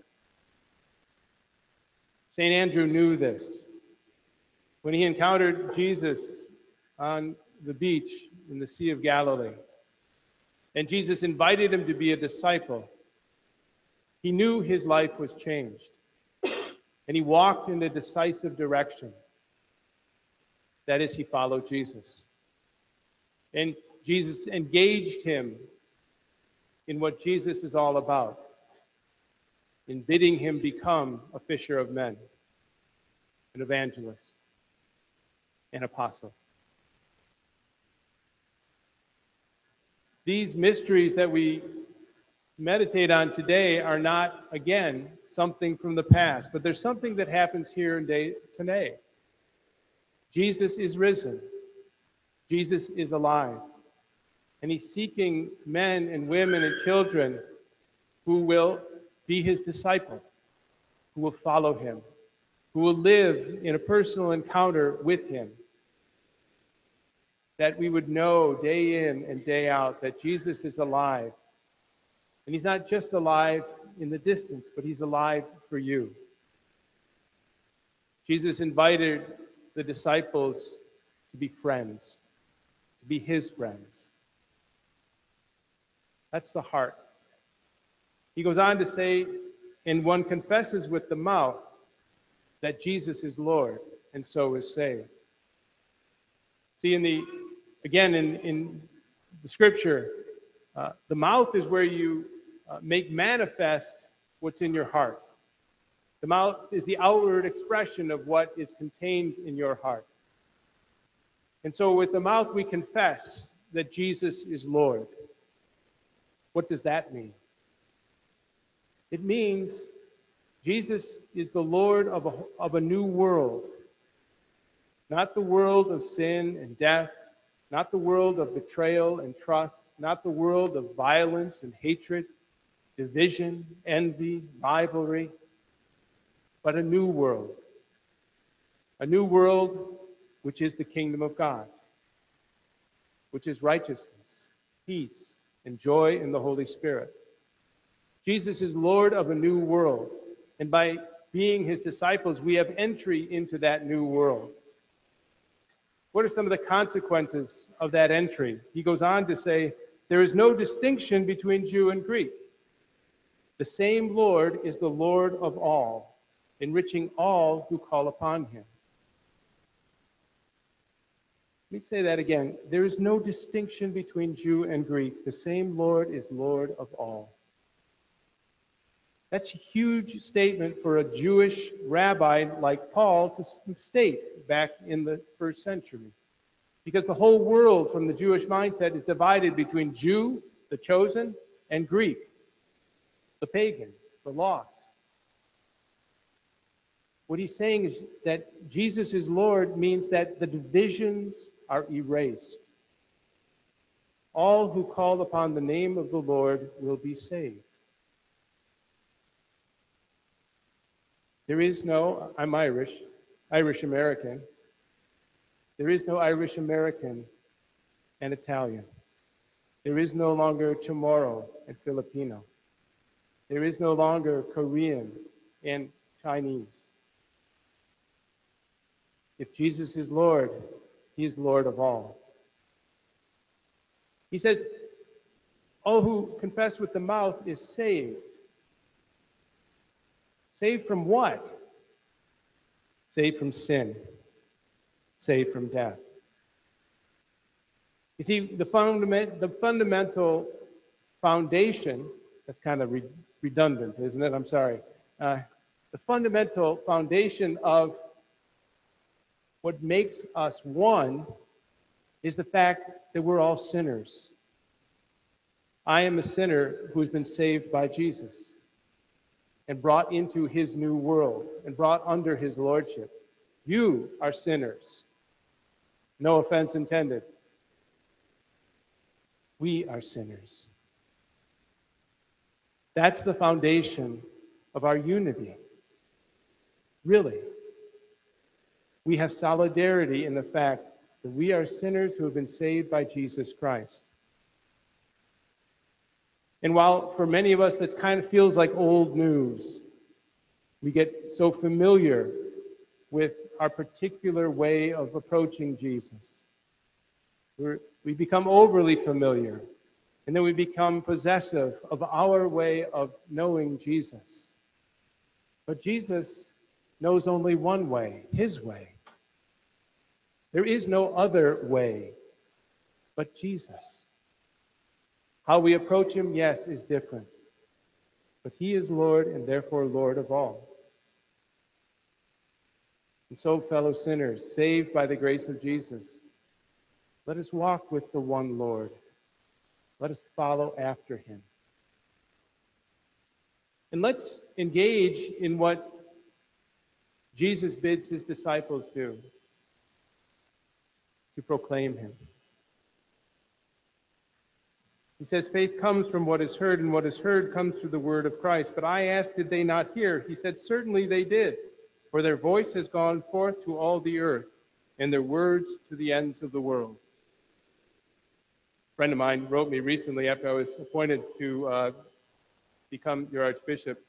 Saint Andrew knew this. When he encountered Jesus on the beach in the Sea of Galilee, and Jesus invited him to be a disciple, he knew his life was changed, and he walked in a decisive direction. That is, he followed Jesus. And Jesus engaged him in what Jesus is all about, in bidding him become a fisher of men, an evangelist, an apostle. These mysteries that we meditate on today are not, again, something from the past, but there's something that happens here and day, today. Jesus is risen. Jesus is alive. And he's seeking men and women and children who will be his disciple, who will follow him, who will live in a personal encounter with him. That we would know day in and day out that Jesus is alive. And he's not just alive in the distance, but he's alive for you. Jesus invited the disciples to be friends, to be his friends. That's the heart. He goes on to say, and one confesses with the mouth that Jesus is Lord, and so is saved. See, in the again in, in the scripture, uh, the mouth is where you uh, make manifest what's in your heart. The mouth is the outward expression of what is contained in your heart. And so with the mouth we confess that Jesus is Lord. What does that mean? It means Jesus is the Lord of a, of a new world. Not the world of sin and death, not the world of betrayal and trust, not the world of violence and hatred, division, envy, rivalry, but a new world. A new world which is the kingdom of God, which is righteousness, peace, and joy in the Holy Spirit. Jesus is Lord of a new world, and by being his disciples, we have entry into that new world. What are some of the consequences of that entry? He goes on to say, there is no distinction between Jew and Greek. The same Lord is the Lord of all, enriching all who call upon him. Let me say that again. There is no distinction between Jew and Greek. The same Lord is Lord of all. That's a huge statement for a Jewish rabbi like Paul to state back in the first century. Because the whole world from the Jewish mindset is divided between Jew, the chosen, and Greek, the pagan, the lost. What he's saying is that Jesus is Lord means that the divisions are erased. All who call upon the name of the Lord will be saved. There is no, I'm Irish, Irish American. There is no Irish American and Italian. There is no longer Chamorro and Filipino. There is no longer Korean and Chinese. If Jesus is Lord, he is Lord of all. He says, all who confess with the mouth is saved. Saved from what? Saved from sin. Saved from death. You see, the, fundament, the fundamental foundation, that's kind of re- redundant, isn't it? I'm sorry. Uh, the fundamental foundation of what makes us one is the fact that we're all sinners. I am a sinner who's been saved by Jesus and brought into his new world and brought under his lordship. You are sinners. No offense intended. We are sinners. That's the foundation of our unity. Really. We have solidarity in the fact that we are sinners who have been saved by Jesus Christ. And while for many of us that kind of feels like old news, we get so familiar with our particular way of approaching Jesus. We're, we become overly familiar, and then we become possessive of our way of knowing Jesus. But Jesus knows only one way, his way. There is no other way but Jesus. How we approach him, yes, is different. But he is Lord and therefore Lord of all. And so, fellow sinners, saved by the grace of Jesus, let us walk with the one Lord. Let us follow after him. And let's engage in what Jesus bids his disciples do, to proclaim him. He says, faith comes from what is heard, and what is heard comes through the word of Christ. But I asked, did they not hear? He said, certainly they did, for their voice has gone forth to all the earth, and their words to the ends of the world. A friend of mine wrote me recently after I was appointed to uh, become your archbishop.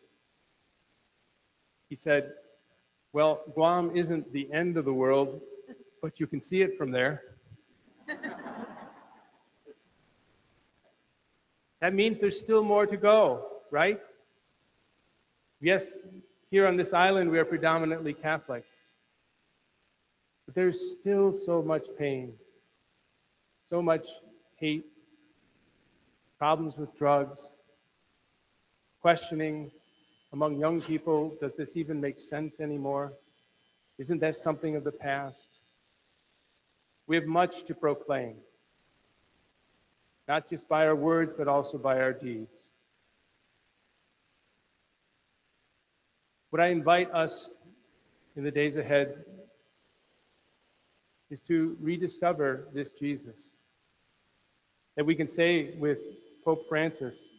He said, well, Guam isn't the end of the world, but you can see it from there. That means there's still more to go, right? Yes, here on this island we are predominantly Catholic, but there's still so much pain, so much hate, problems with drugs, questioning among young people, does this even make sense anymore? Isn't that something of the past? We have much to proclaim, not just by our words, but also by our deeds. What I invite us in the days ahead is to rediscover this Jesus. That we can say with Pope Francis,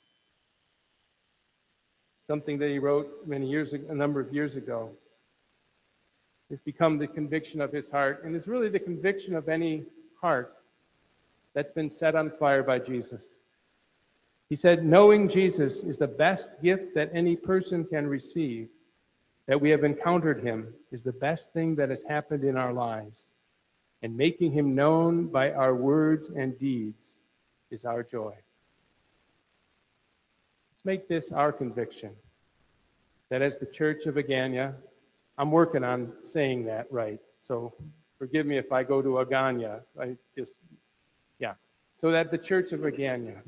something that he wrote many years ago, a number of years ago. It's become the conviction of his heart, and it's really the conviction of any heart that's been set on fire by Jesus. He said, knowing Jesus is the best gift that any person can receive. That we have encountered him is the best thing that has happened in our lives. And making him known by our words and deeds is our joy. Let's make this our conviction, that as the Church of Agania, I'm working on saying that right, so forgive me if I go to Agania. I just, yeah. So that the Church of Agania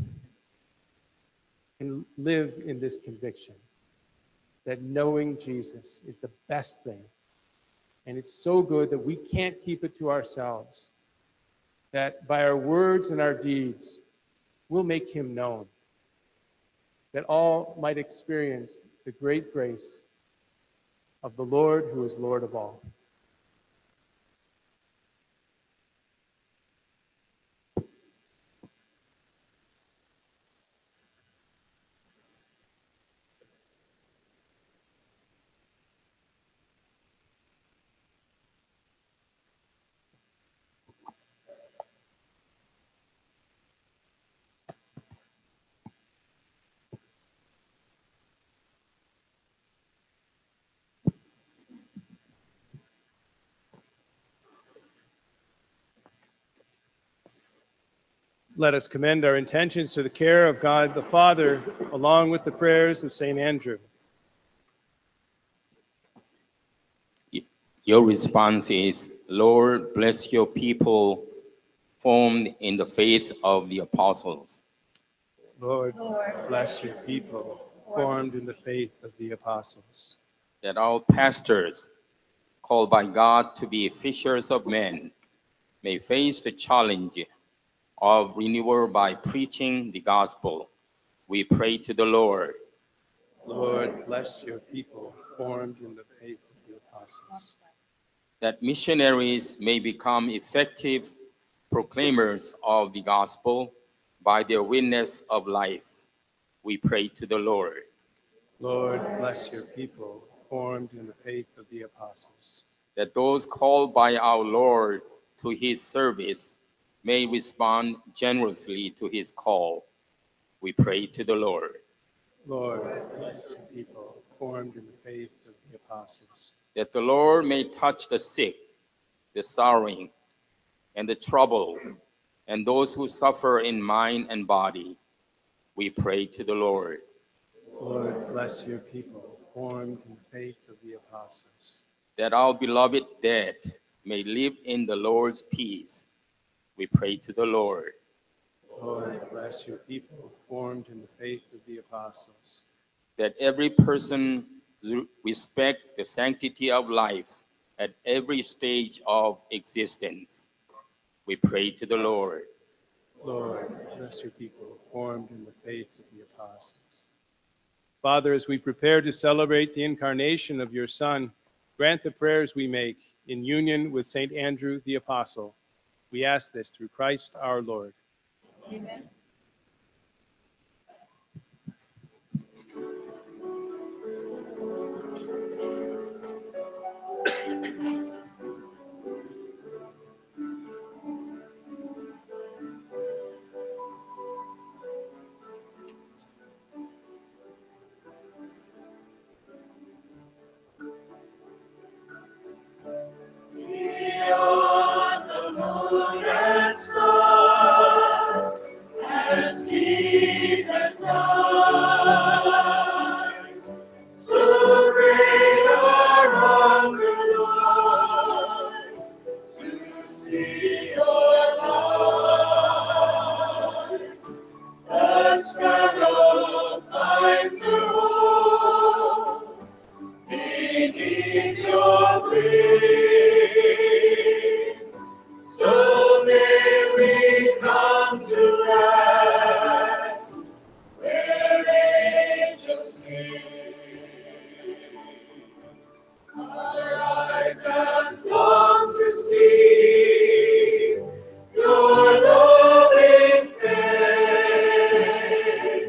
can live in this conviction that knowing Jesus is the best thing. And it's so good that we can't keep it to ourselves. That by our words and our deeds, we'll make him known. That all might experience the great grace of the Lord who is Lord of all. Let us commend our intentions to the care of God the Father, along with the prayers of Saint Andrew. Your response is, Lord, bless your people formed in the faith of the apostles. Lord, bless your people formed in the faith of the apostles. That all pastors called by God to be fishers of men may face the challenge of renewal by preaching the gospel. We pray to the Lord. Lord, bless your people formed in the faith of the apostles. That missionaries may become effective proclaimers of the gospel by their witness of life. We pray to the Lord. Lord, bless your people formed in the faith of the apostles. That those called by our Lord to his service may respond generously to his call. We pray to the Lord. Lord, bless your people formed in the faith of the apostles. That the Lord may touch the sick, the sorrowing, and the troubled, and those who suffer in mind and body. We pray to the Lord. Lord, bless your people formed in the faith of the apostles. That our beloved dead may live in the Lord's peace. We pray to the Lord. Lord, bless your people formed in the faith of the apostles. That every person respect the sanctity of life at every stage of existence. We pray to the Lord. Lord, bless your people formed in the faith of the apostles. Father, as we prepare to celebrate the incarnation of your Son, grant the prayers we make in union with Saint Andrew the Apostle. We ask this through Christ our Lord. Amen. Beyond the moon and stars, as deep as night, so great our hunger, Lord, to see your light. The sparrow finds her home beneath your wings. So may we come to rest where angels sing. Our eyes have longed to see your loving face.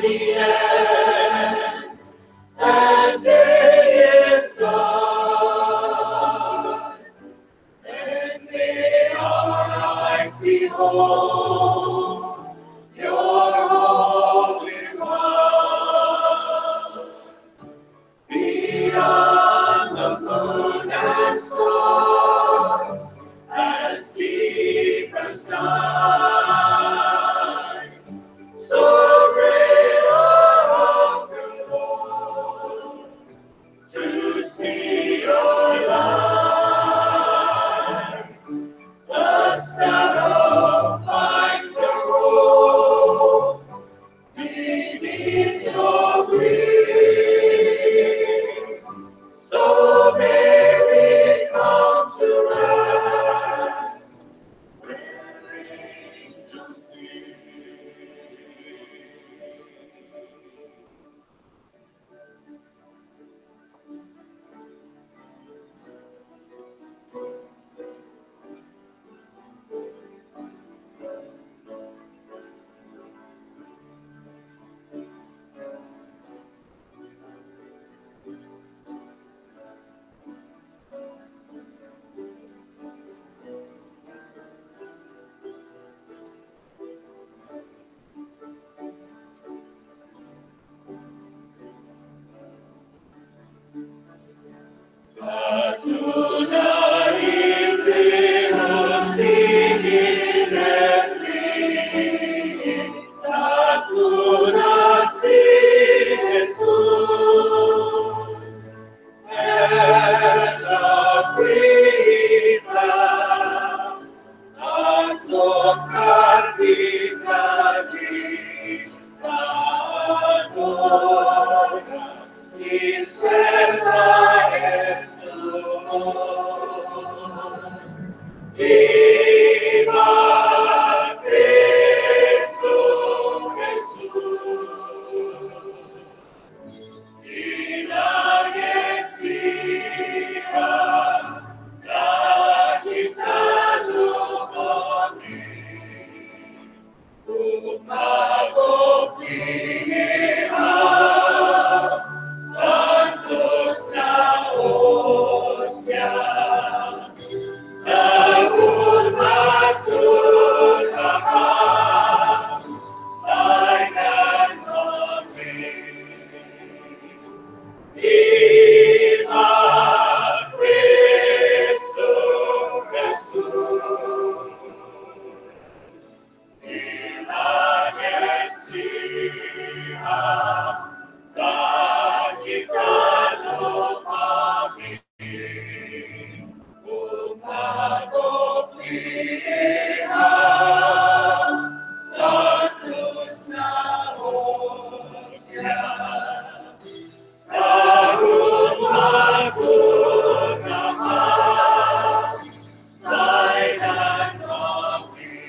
the ends, and day is done. Then may our eyes behold your holy one. Beyond the moon and stars, as deep as night, so great our hunger, Lord, to see your light. The sparrow finds a roll beneath your wing, so may we come to rest where angels sing. Tatuna Iseus in Tatuna si Jesus, et acquisa, azzocatita vita nora, Isella et tuos. Viva Cristo Jesús, Ina Yesia, Takitano Bogi, Upago Fia, Santos na Ostia, Sabul Matutaha, Sainan Nomi, Viva Cristo Jesús, Ina Yesia, Takitano Bogi, Upago Fia, Santos na Ostia, Sabul Matutaha, Sainan Nomi,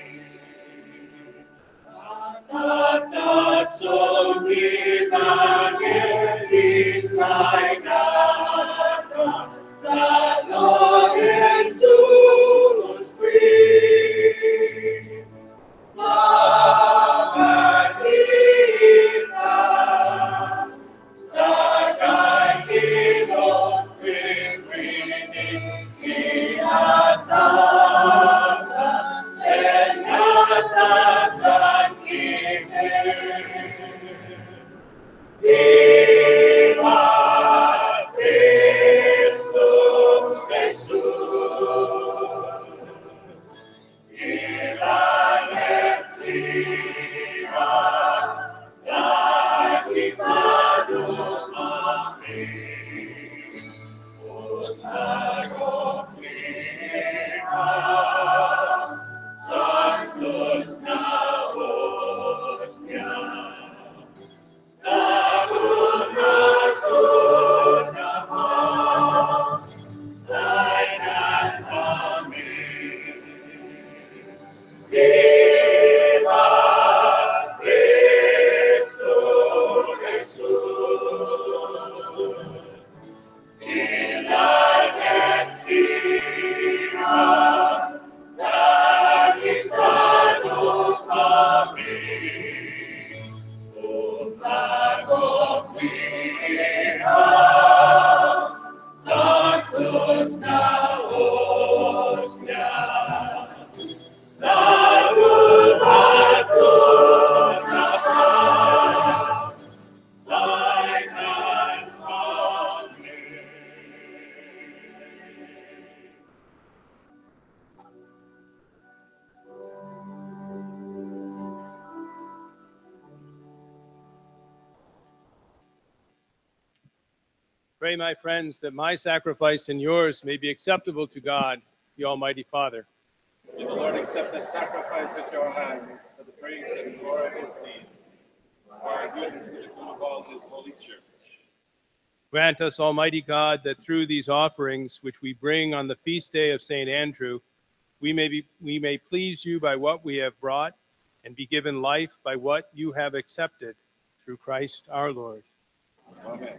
Tatatson Kitangeli Sainata, Sano Jesus Christ, Maganita, Sakai Kino Pimpini, Kiatata, Senata Tankine, Viva Sanctus naostia, Sanculatur nata, Sanctam Domini. Pray, my friends, that my sacrifice and yours may be acceptable to God, the Almighty Father. May the Lord accept this sacrifice at your hands for the praise and glory of his name, for our good and for the good of all his holy church. Grant us, Almighty God, that through these offerings which we bring on the feast day of Saint Andrew, we may, be, we may please you by what we have brought and be given life by what you have accepted through Christ our Lord. Amen.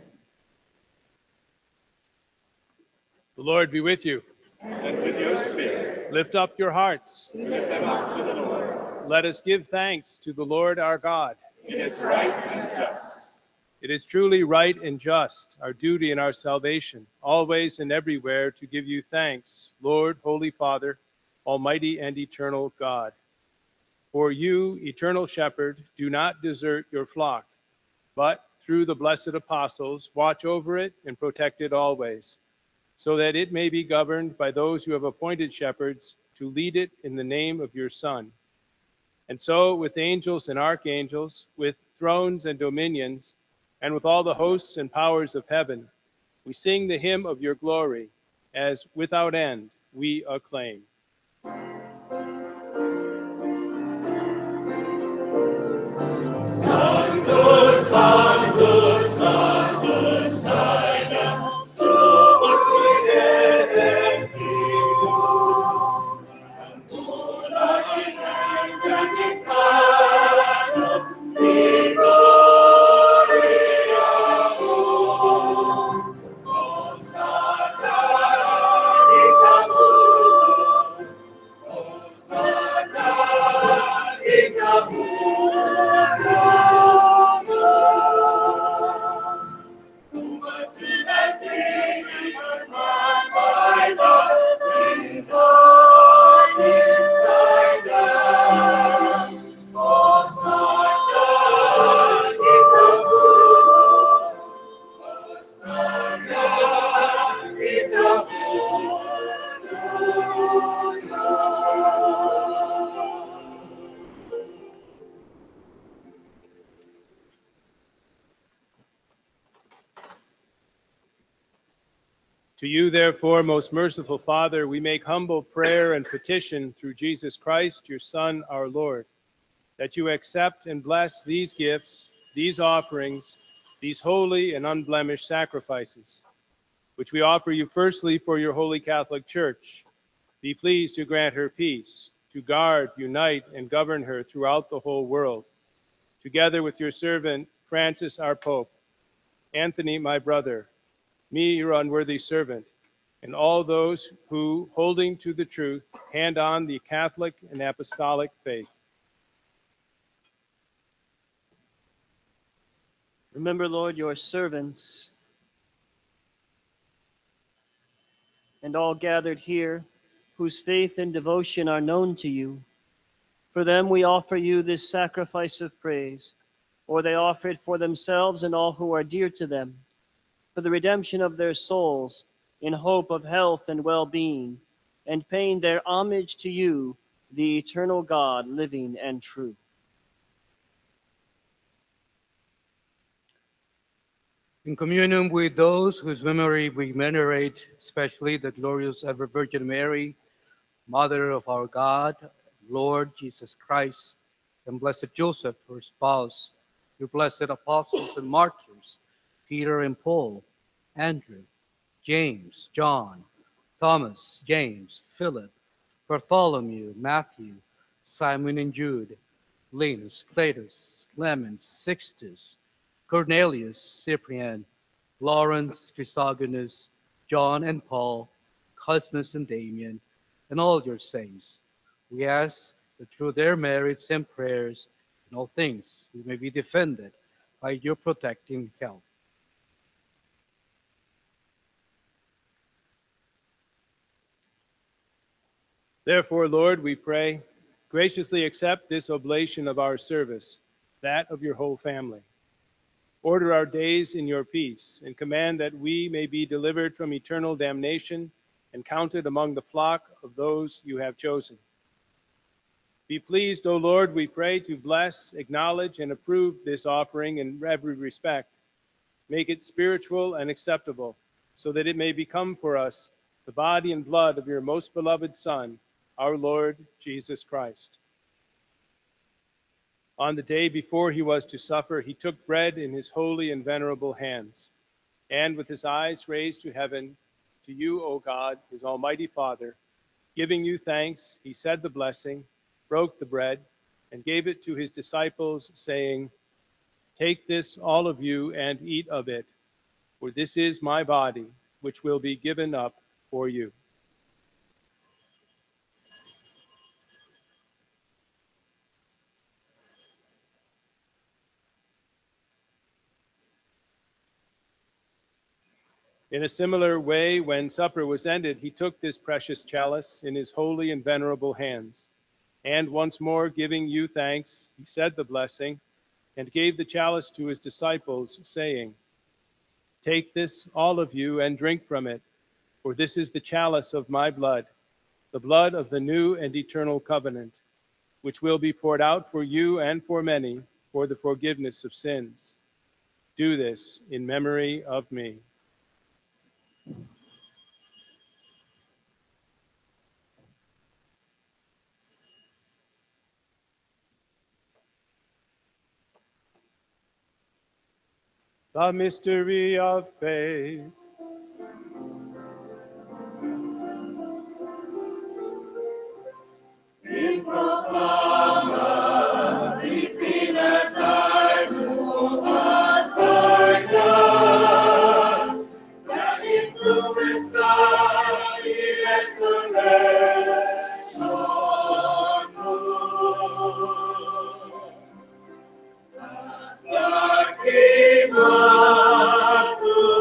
The Lord be with you. And with your spirit, Lift up your hearts. lift them up to the Lord. Let us give thanks to the Lord our God. It is right and just. It is truly right and just, our duty and our salvation, always and everywhere to give you thanks, Lord, Holy Father, Almighty and eternal God. For you, eternal shepherd, do not desert your flock, but through the blessed apostles, watch over it and protect it always, so that it may be governed by those who have appointed shepherds to lead it in the name of your Son. And so with angels and archangels, with thrones and dominions, and with all the hosts and powers of heaven, we sing the hymn of your glory, as without end we acclaim. Sanctus, Sanctus, Sanctus, Sanctus, Tuus fideles Deum, Ancula in eternitatem, in gloria tuum. Hosanna in abundum, Hosanna in To you, therefore, most merciful Father, we make humble prayer and petition through Jesus Christ, your Son, our Lord, that you accept and bless these gifts, these offerings, these holy and unblemished sacrifices, which we offer you firstly for your holy Catholic Church. Be pleased to grant her peace, to guard, unite, and govern her throughout the whole world, together with your servant, Francis, our Pope, Anthony, my brother, me, your unworthy servant, and all those who, holding to the truth, hand on the Catholic and Apostolic faith. Remember, Lord, your servants and all gathered here whose faith and devotion are known to you. For them we offer you this sacrifice of praise, or they offer it for themselves and all who are dear to them, for the redemption of their souls, in hope of health and well-being, and paying their homage to you, the eternal God, living and true. In communion with those whose memory we venerate, especially the glorious ever Virgin Mary, Mother of our God, Lord Jesus Christ, and blessed Joseph, her spouse, your blessed apostles and martyrs, Peter and Paul, Andrew, James, John, Thomas, James, Philip, Bartholomew, Matthew, Simon and Jude, Linus, Cletus, Clement, Sixtus, Cornelius, Cyprian, Lawrence, Chrysogonus, John and Paul, Cosmas and Damian, and all your saints. We ask that through their merits and prayers in all things we may be defended by your protecting help. Therefore, Lord, we pray, graciously accept this oblation of our service, that of your whole family. Order our days in your peace, and command that we may be delivered from eternal damnation and counted among the flock of those you have chosen. Be pleased, O Lord, we pray, to bless, acknowledge, and approve this offering in every respect. Make it spiritual and acceptable, so that it may become for us the body and blood of your most beloved Son, our Lord Jesus Christ. On the day before he was to suffer, he took bread in his holy and venerable hands, and with his eyes raised to heaven, to you, O God, his almighty Father, giving you thanks, he said the blessing, broke the bread, and gave it to his disciples, saying, "Take this, all of you, and eat of it, for this is my body, which will be given up for you." In a similar way, when supper was ended, he took this precious chalice in his holy and venerable hands, and once more giving you thanks, he said the blessing, and gave the chalice to his disciples, saying, "Take this, all of you, and drink from it, for this is the chalice of my blood, the blood of the new and eternal covenant, which will be poured out for you and for many for the forgiveness of sins. Do this in memory of me." The mystery of faith. In proclama, infinite to us are done, that in true Christi resurrection moved, as the King of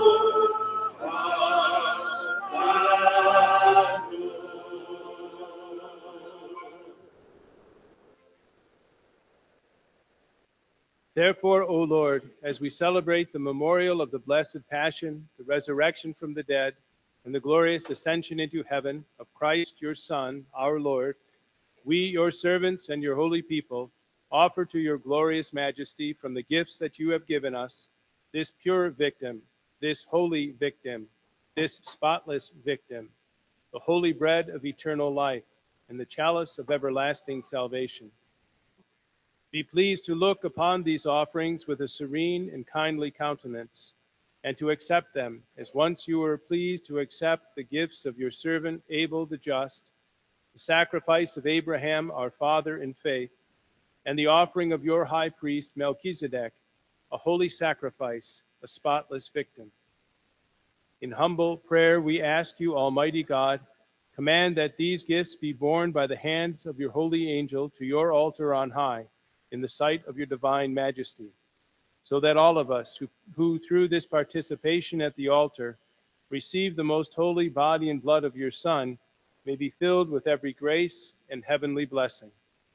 Therefore, O Lord, as we celebrate the memorial of the blessed Passion, the resurrection from the dead, and the glorious ascension into heaven of Christ, your Son, our Lord, we, your servants and your holy people, offer to your glorious majesty from the gifts that you have given us this pure victim, this holy victim, this spotless victim, the holy bread of eternal life, and the chalice of everlasting salvation. Be pleased to look upon these offerings with a serene and kindly countenance, and to accept them, as once you were pleased to accept the gifts of your servant Abel the just, the sacrifice of Abraham our father in faith, and the offering of your high priest Melchizedek, a holy sacrifice, a spotless victim. In humble prayer we ask you, Almighty God, command that these gifts be borne by the hands of your holy angel to your altar on high, in the sight of your divine majesty, so that all of us who, who through this participation at the altar receive the most holy body and blood of your Son may be filled with every grace and heavenly blessing.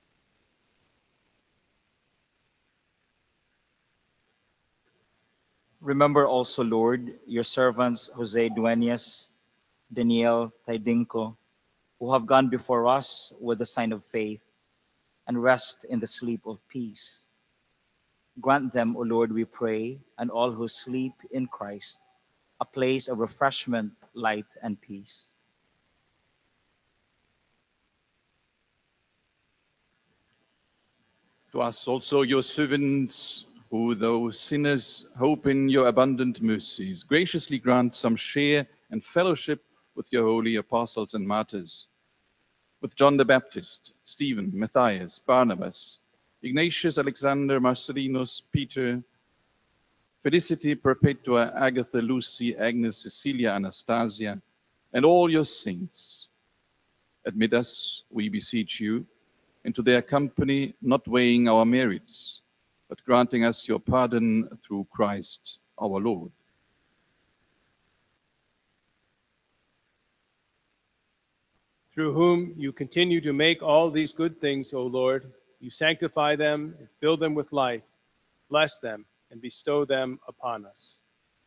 Remember also, Lord, your servants Jose Dueñas, Daniel Taidinco, who have gone before us with the sign of faith, and rest in the sleep of peace. Grant them, O Lord, we pray, and all who sleep in Christ, a place of refreshment, light, and peace. To us also, your servants, who, though sinners, hope in your abundant mercies, graciously grant some share and fellowship with your holy apostles and martyrs, with John the Baptist, Stephen, Matthias, Barnabas, Ignatius, Alexander, Marcellinus, Peter, Felicity, Perpetua, Agatha, Lucy, Agnes, Cecilia, Anastasia, and all your saints. Admit us, we beseech you, into their company, not weighing our merits, but granting us your pardon through Christ our Lord. Through whom you continue to make all these good things, O Lord, you sanctify them and fill them with life. Bless them and bestow them upon us.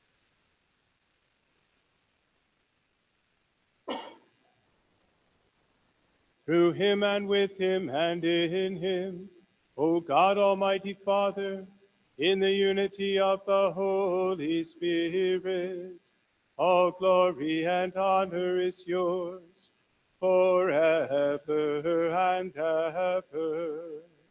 Through him and with him and in him, O God, Almighty Father, in the unity of the Holy Spirit, all glory and honor is yours forever and ever.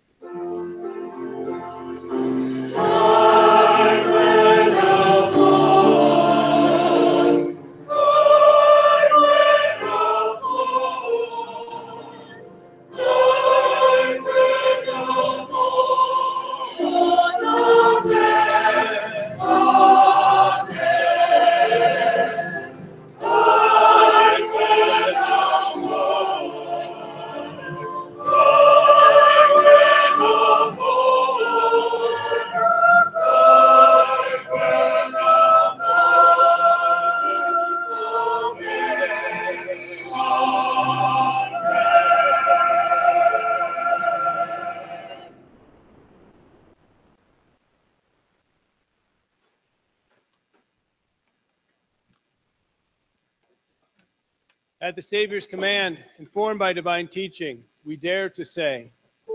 At the Savior's command, informed by divine teaching, we dare to say,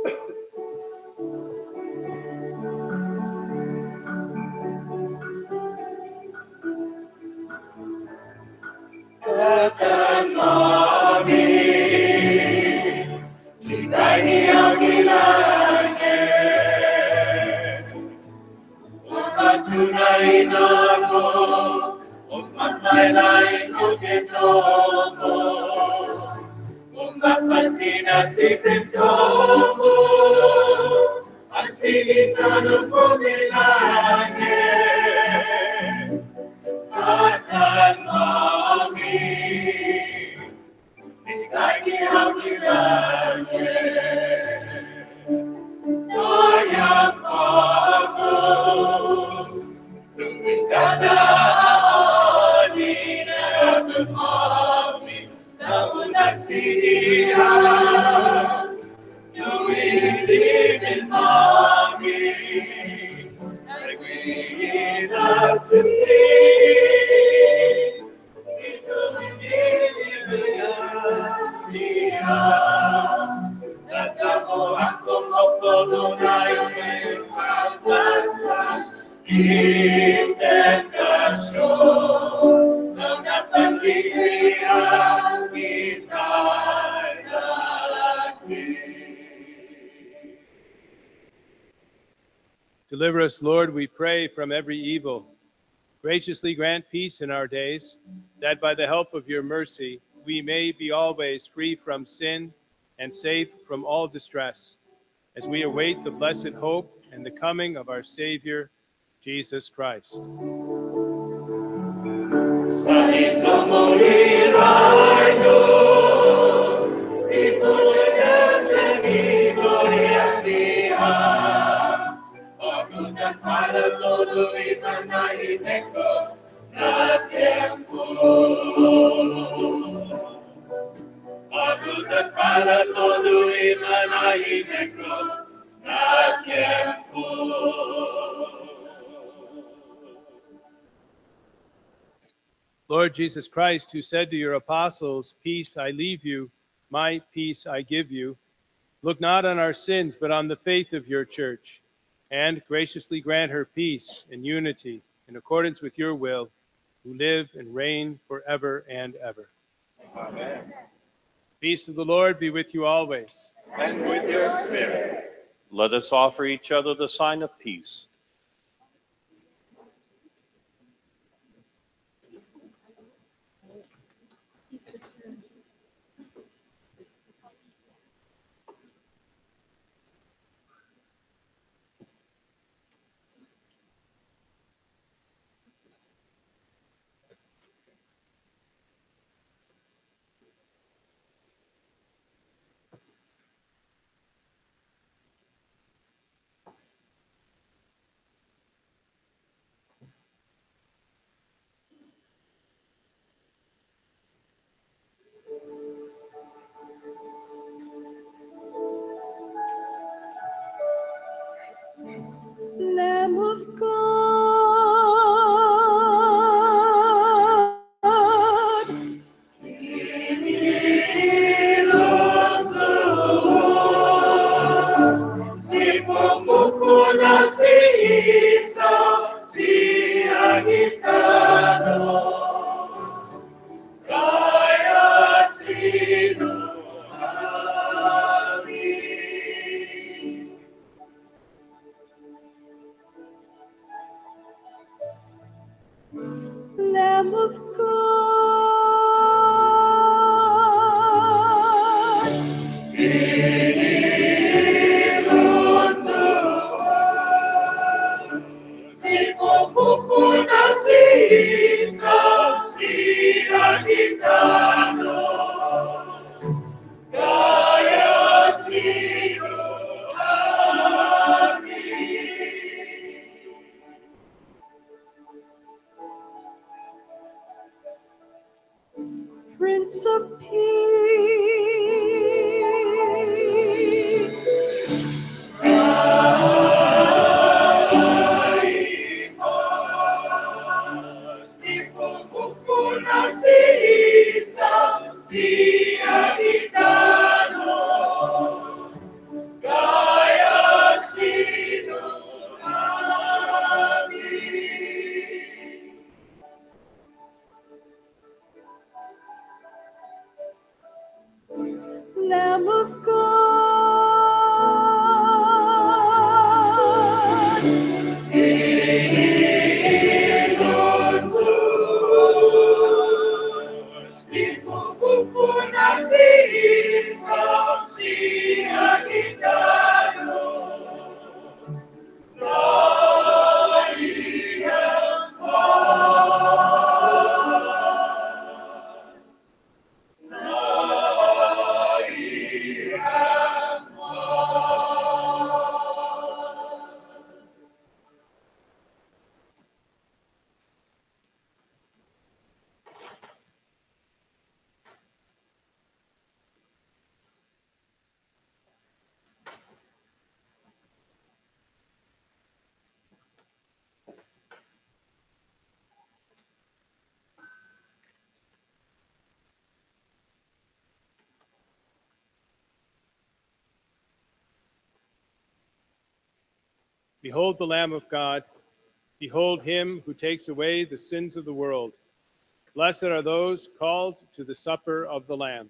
Katan mami, Sidani agilangin, Ukatunay nako, Umatmaylay ko gitoko, Umapatina si Pintomo, Asilitan ang pumilangin, Katan mami, Ikay gihangilangin, Ayang ako, Nungin ka na ani na tumami, Nauna siya, Nuilibin mami, Nagwihina sa sin, Ito hinilibayan siya. Nasamo akong magpulunay ng paglasan, intentasyon, ng napanligrihan kita'y natin. Deliver us, Lord, we pray, from every evil. Graciously grant peace in our days, that by the help of your mercy we may be always free from sin and safe from all distress, as we await the blessed hope and the coming of our Savior, Jesus Christ. Sa ito mo hirayo, ituloy sa gloria siya. Pag-usan para tuloy manahimik ko na tiempo. Pag-usan para tuloy manahimik ko na tiempo. Lord Jesus Christ, who said to your apostles, "Peace I leave you, my peace I give you," look not on our sins, but on the faith of your church, and graciously grant her peace and unity in accordance with your will, who live and reign forever and ever. Amen. Peace of the Lord be with you always. And with your spirit. Let us offer each other the sign of peace. Lamb of God, Bring unto us the hope of sia gitano, Gaia Sigo Prince of Peace, sia gitano, Gaia Sigo Lamb of God, Bring unto us the hope of sia gitano, Behold the Lamb of God. Behold him who takes away the sins of the world. Blessed are those called to the supper of the Lamb.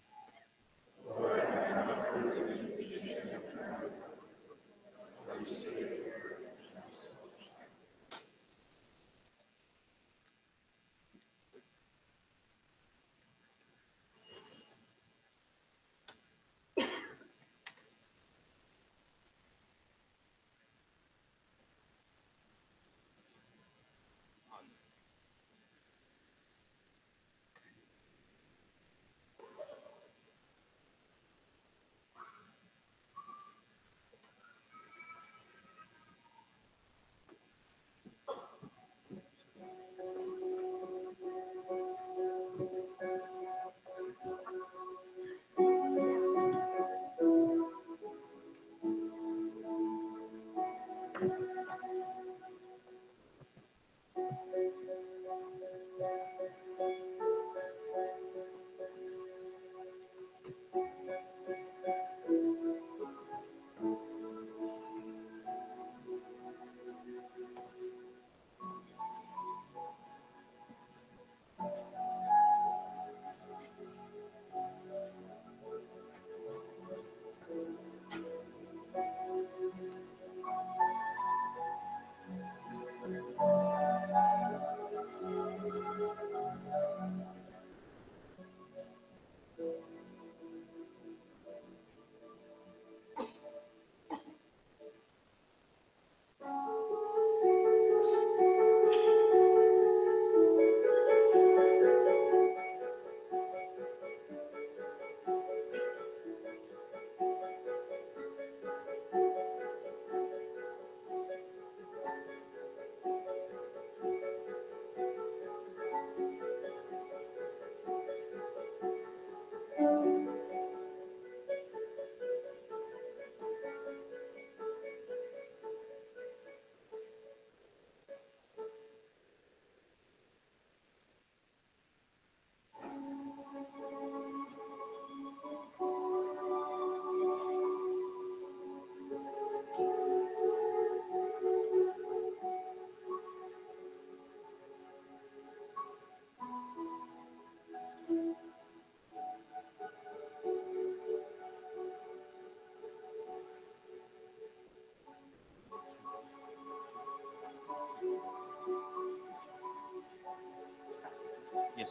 Yes.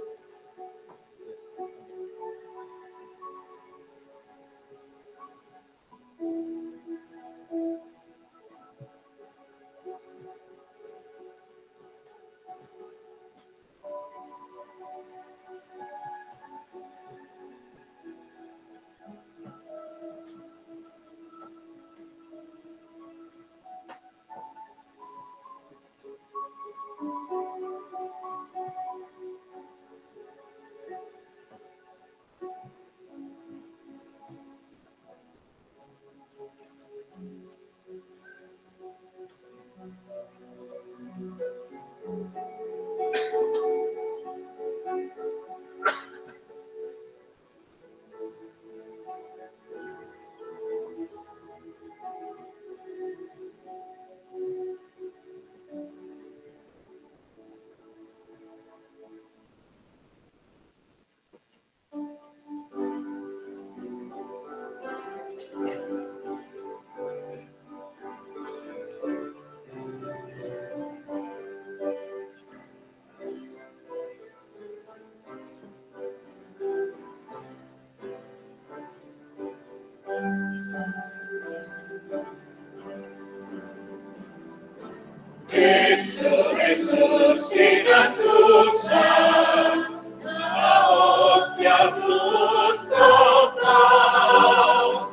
Cristo resuscita tu sang, la hostia sus total,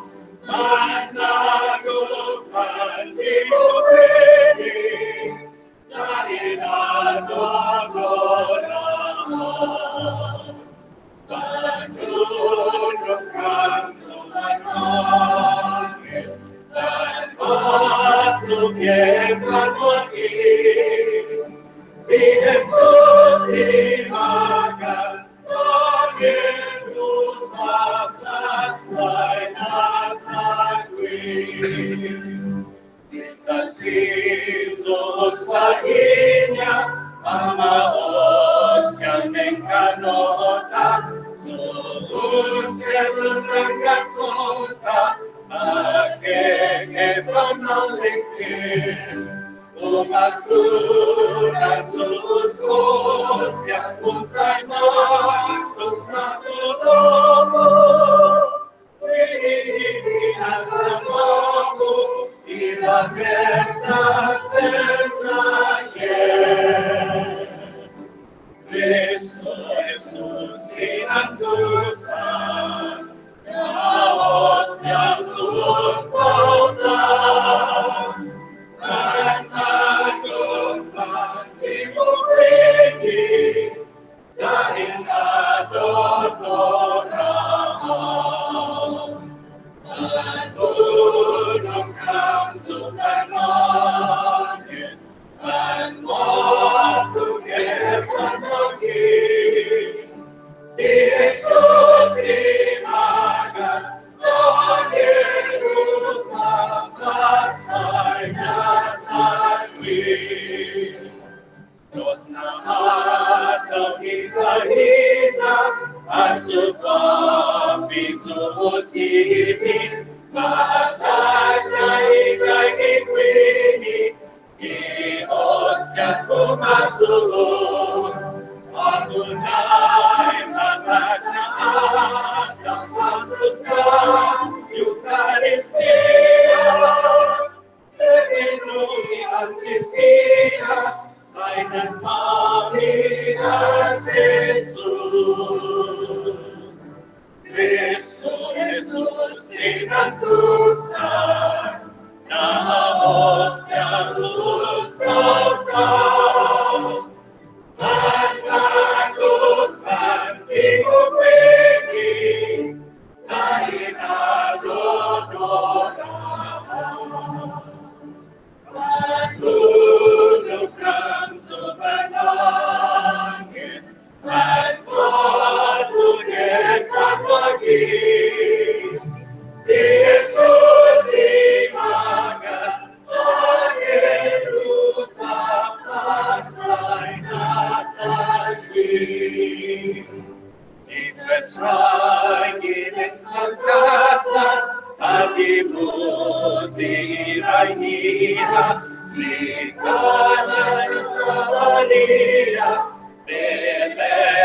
magnago cantico vedi, sanidad adoramos, quando canto l'angelo, and quando chiamano aquí, si Jesús imaga, ogni lupa fazzai qui. Sasildos fahinya, ama ostia mencanota, Zulun selun zangkat sonta, ake kevan alikin, Umakuran sus ostia, untai matus na tulomo, Asamamu, ila verta sennaye. Cristo Jesus in antus san, na hostia tus pauta, magnago cantico vedi, zain adoramos. And Lord comes to Canaan, and more to get from again. See Jesus in Magas, Lord, you come aside and we. Nos nahata kita hita, Antu papitus ibin, Mahatanya ikai ikwini, Ios kan kumatulus, Adonai magna Adam Santus God, Eucharistia, Serenumi antisia, Seinen Marias Jesus. Cristo Jesus in antus san, na hostia tus pauta, magnago cantico vedi, sain adoramos. And Lord comes of an angel, and God to get back again. See Jesus imagas, Alleluia, passain Nitres raigin sancata, adimuti rainina, Licana Maria, Bele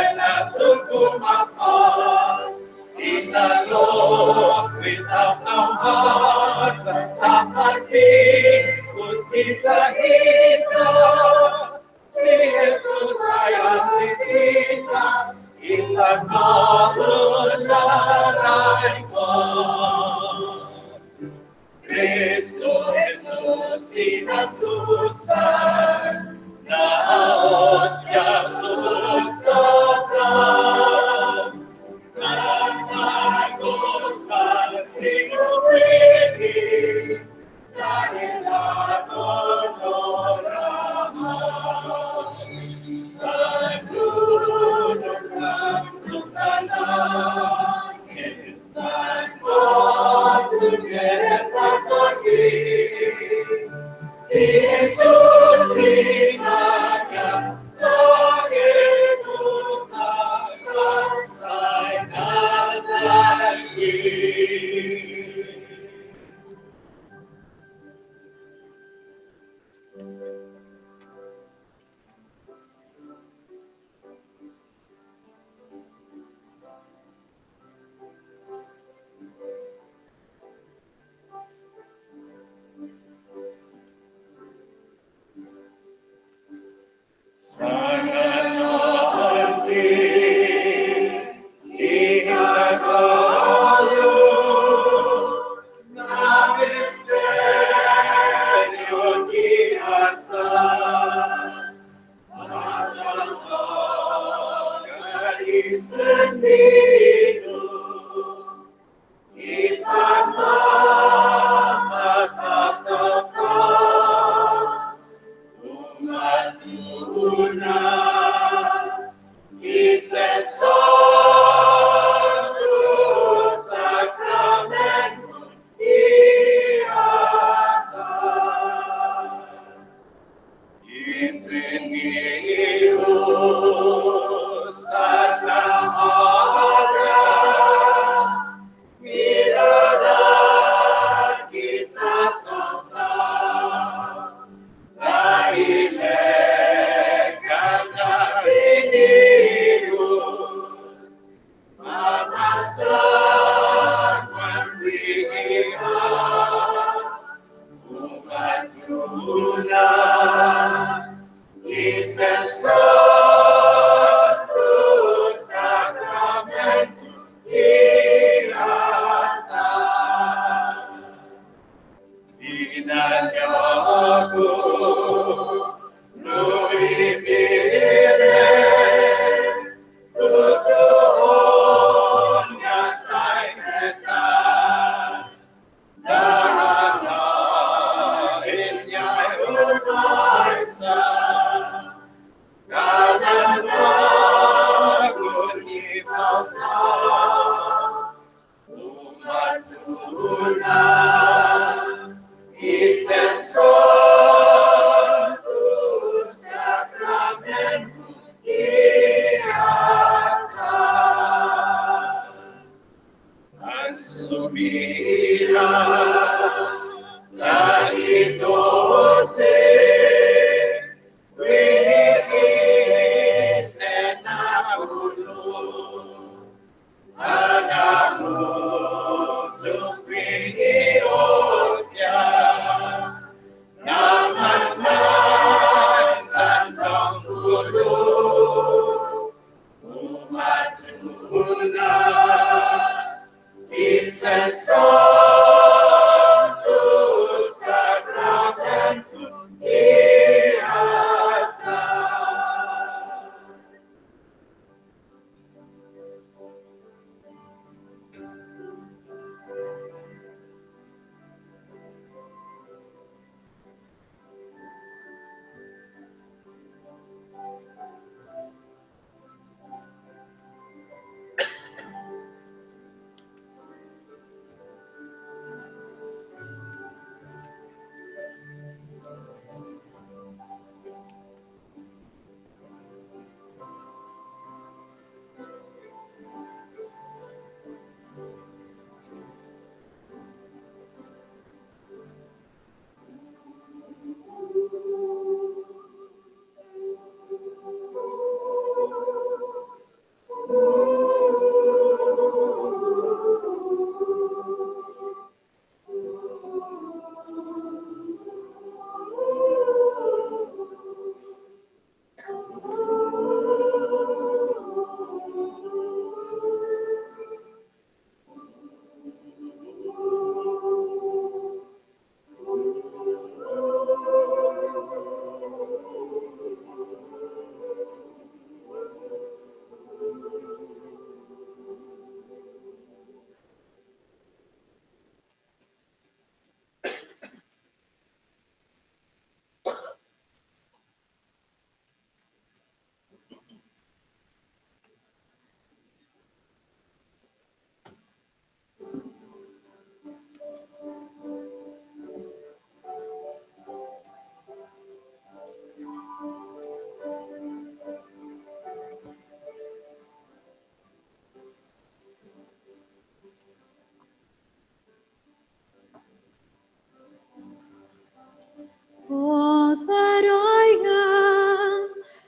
hearts tapatikus kita hidup. Si Yesus hayati kita, kita mengenalai Kristus Yesus Sinang Tuhan, Naos yang tulus datang, menakutkan hidup ini, jadilah penolongan. Menurunkan Tuhan langit, dan batu getar lagi. Si Yesus sinagnya langit bukan sampai lagi. Sangat nanti ingat lalu na misteryo kiatan malawagan isenino ipan mamatatapan umatuna Ises Santo Sacramento Iatan Itinius Sana Ada Mirada kita tentang Zailekan Artinius Mamasan Manrihan Umat Tuhan Ises Santo Sacramento Iatan Dinanya aku Lui pire Tutuon Ngatai setan Zahana Inyai umaisa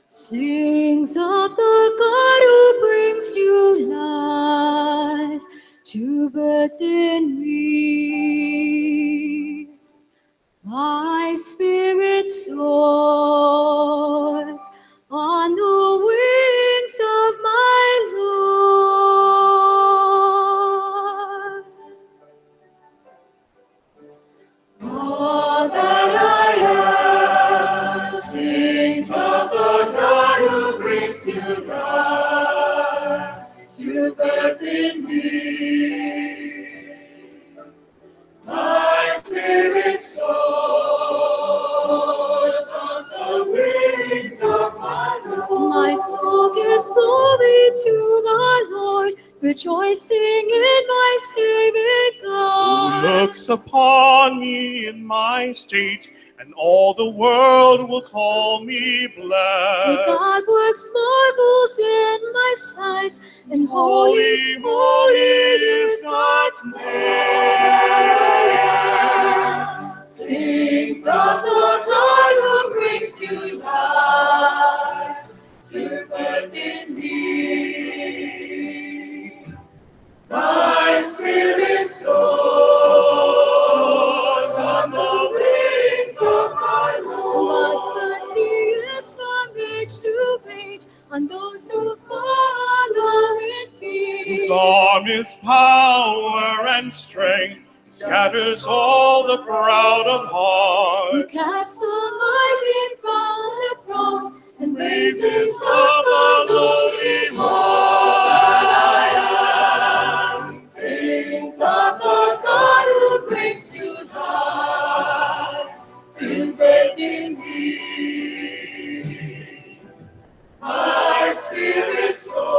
Sings of the God who brings new life to birth in me. My spirit soars on the wings of my Lord. All that I am sings of the God who brings you life to birth in me. My spirit soars on the wings of my Lord. My soul gives glory to the Lord, rejoicing in my Savior God. Who looks upon me in my state, and all the world will call me For blessed. God works marvels in my sight, and holy, Holy, holy is God's name. Sings of the God who brings you life to birth in me. My spirit soars on the wings of my Lord. God's mercy is from age to age on those who follow in fear. Whose arm is power and strength, scatters all the proud of Who heart. casts the mighty from the thrones and Raises raises up up the the lowly lowly I am sings of the God who brings you life to birth in me. My spirit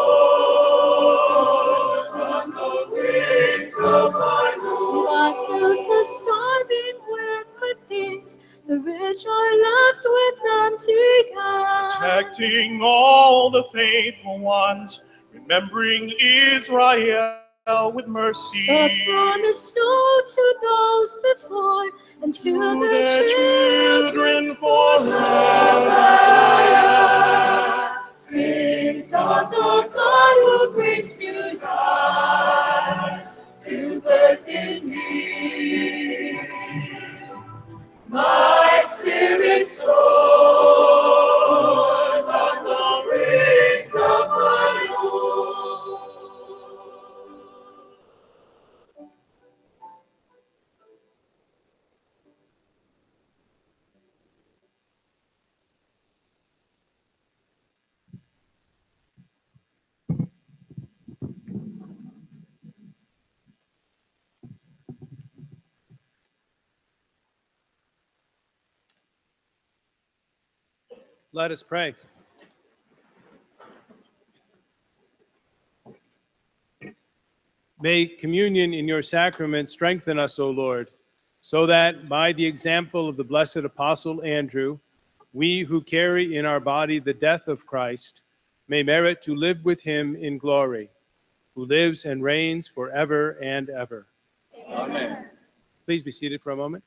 soars on the wings of my Lord. God fills the starving with good things, the rich are left with empty hands. Protecting all the faithful ones, remembering Israel with mercy. The promise known to those before and to, To the their children children forever. Sings of the God who brings you life to birth in me. My spirit soars on the wings of my Lord. Let us pray. May communion in your sacrament strengthen us, O Lord, so that by the example of the blessed Apostle Andrew, we who carry in our body the death of Christ may merit to live with him in glory, who lives and reigns forever and ever. Amen. Please be seated for a moment.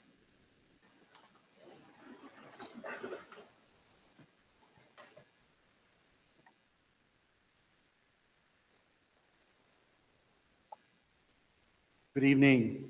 Good evening.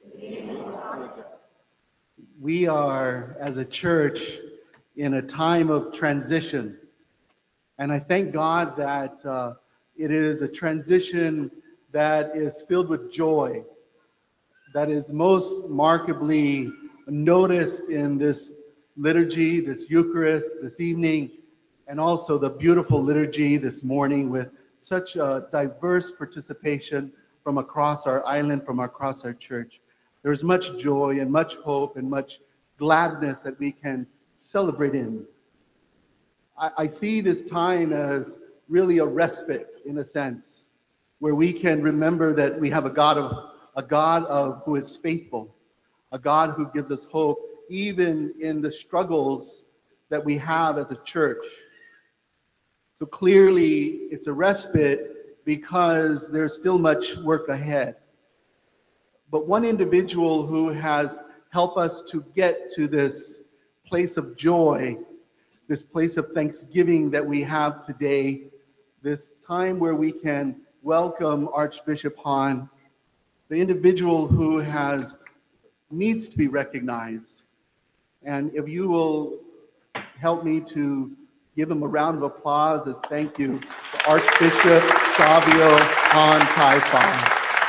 We are, as a church, in a time of transition. And I thank God that uh, it is a transition that is filled with joy, that is most markedly noticed in this liturgy, this Eucharist, this evening, and also the beautiful liturgy this morning with such a diverse participation from across our island, from across our church. There's much joy and much hope and much gladness that we can celebrate in. I, I see this time as really a respite, in a sense, where we can remember that we have a God of a God of who is faithful, a God who gives us hope, even in the struggles that we have as a church. So clearly, it's a respite because there's still much work ahead. But one individual who has helped us to get to this place of joy this place of thanksgiving that we have today, this time where we can welcome Archbishop Hahn, the individual who has needs to be recognized. And if you will help me to give him a round of applause as thank you to Archbishop Savio Hahn Taifa.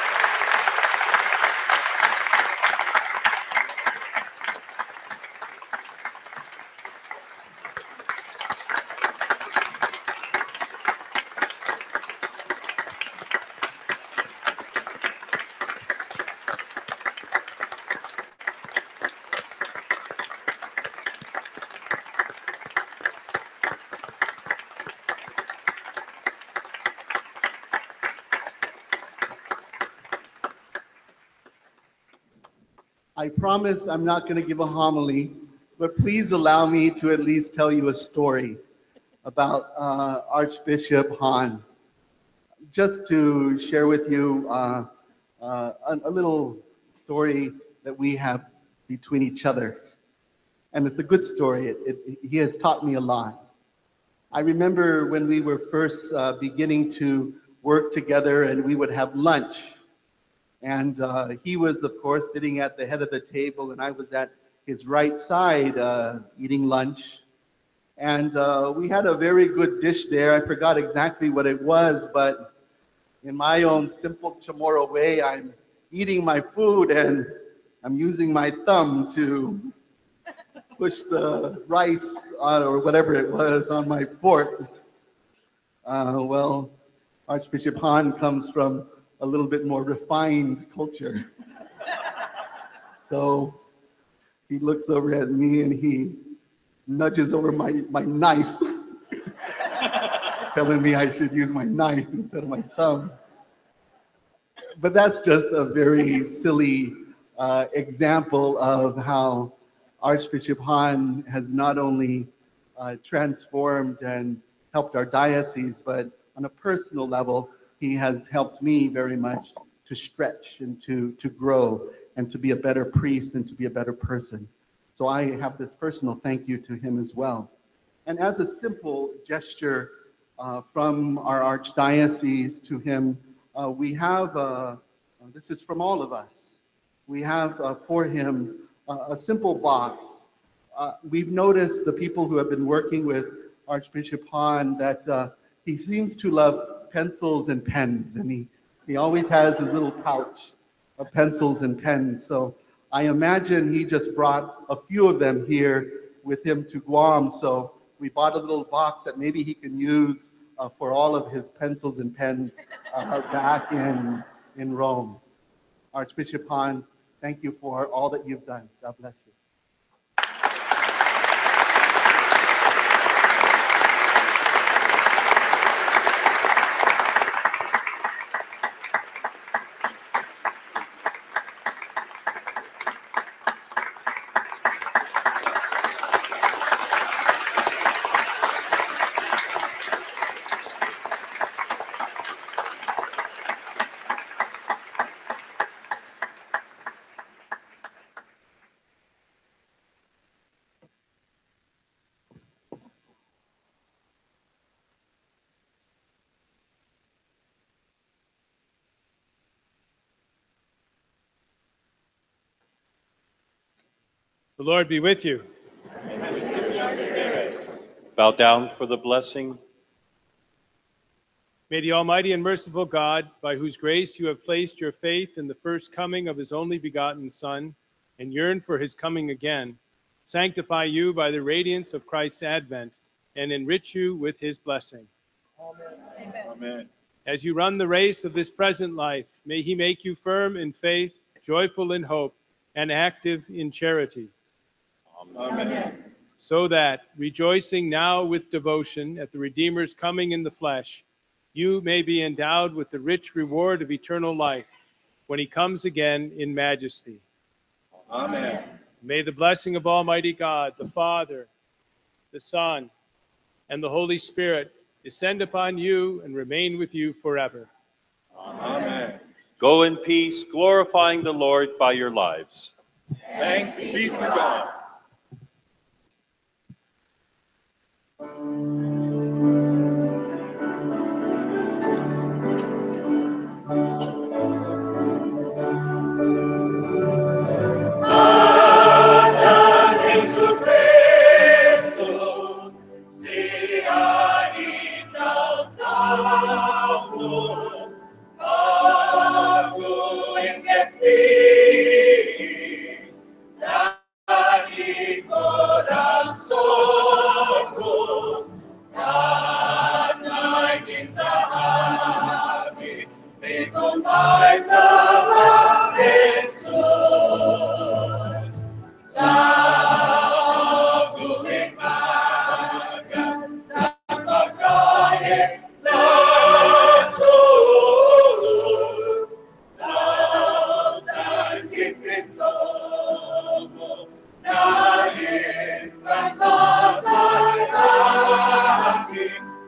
I promise I'm not going to give a homily, but please allow me to at least tell you a story about uh, Archbishop Hahn. Just to share with you uh, uh, a, a little story that we have between each other. And it's a good story. It, it, he has taught me a lot. I remember when we were first uh, beginning to work together and we would have lunch. And uh, he was, of course, sitting at the head of the table, and I was at his right side uh, eating lunch. And uh, we had a very good dish there. I forgot exactly what it was, but in my own simple Chamorro way, I'm eating my food and I'm using my thumb to push the rice on, or whatever it was, on my fork. Uh, well, Archbishop Hahn comes from a little bit more refined culture. So he looks over at me and he nudges over my, my knife, telling me I should use my knife instead of my thumb. But that's just a very silly uh, example of how Archbishop Hahn has not only uh, transformed and helped our diocese, but on a personal level, he has helped me very much to stretch and to, to grow and to be a better priest and to be a better person. So I have this personal thank you to him as well. And as a simple gesture uh, from our archdiocese to him, uh, we have, uh, this is from all of us, we have uh, for him uh, a simple box. Uh, we've noticed, the people who have been working with Archbishop Hahn, that uh, he seems to love pencils and pens, and he, he always has his little pouch of pencils and pens. So I imagine he just brought a few of them here with him to Guam. So we bought a little box that maybe he can use uh, for all of his pencils and pens uh, back in, in Rome. Archbishop Hahn, thank you for all that you've done. God bless you. The Lord be with you. And with your spirit. Bow down for the blessing. May the Almighty and merciful God, by whose grace you have placed your faith in the first coming of his only begotten Son, and yearn for his coming again, sanctify you by the radiance of Christ's advent, and enrich you with his blessing. Amen. Amen. As you run the race of this present life, may he make you firm in faith, joyful in hope, and active in charity. Amen. So that, rejoicing now with devotion at the Redeemer's coming in the flesh, you may be endowed with the rich reward of eternal life when he comes again in majesty. Amen. May the blessing of Almighty God, the Father, the Son, and the Holy Spirit descend upon you and remain with you forever. Amen. Go in peace, glorifying the Lord by your lives. Thanks be to God. blessing.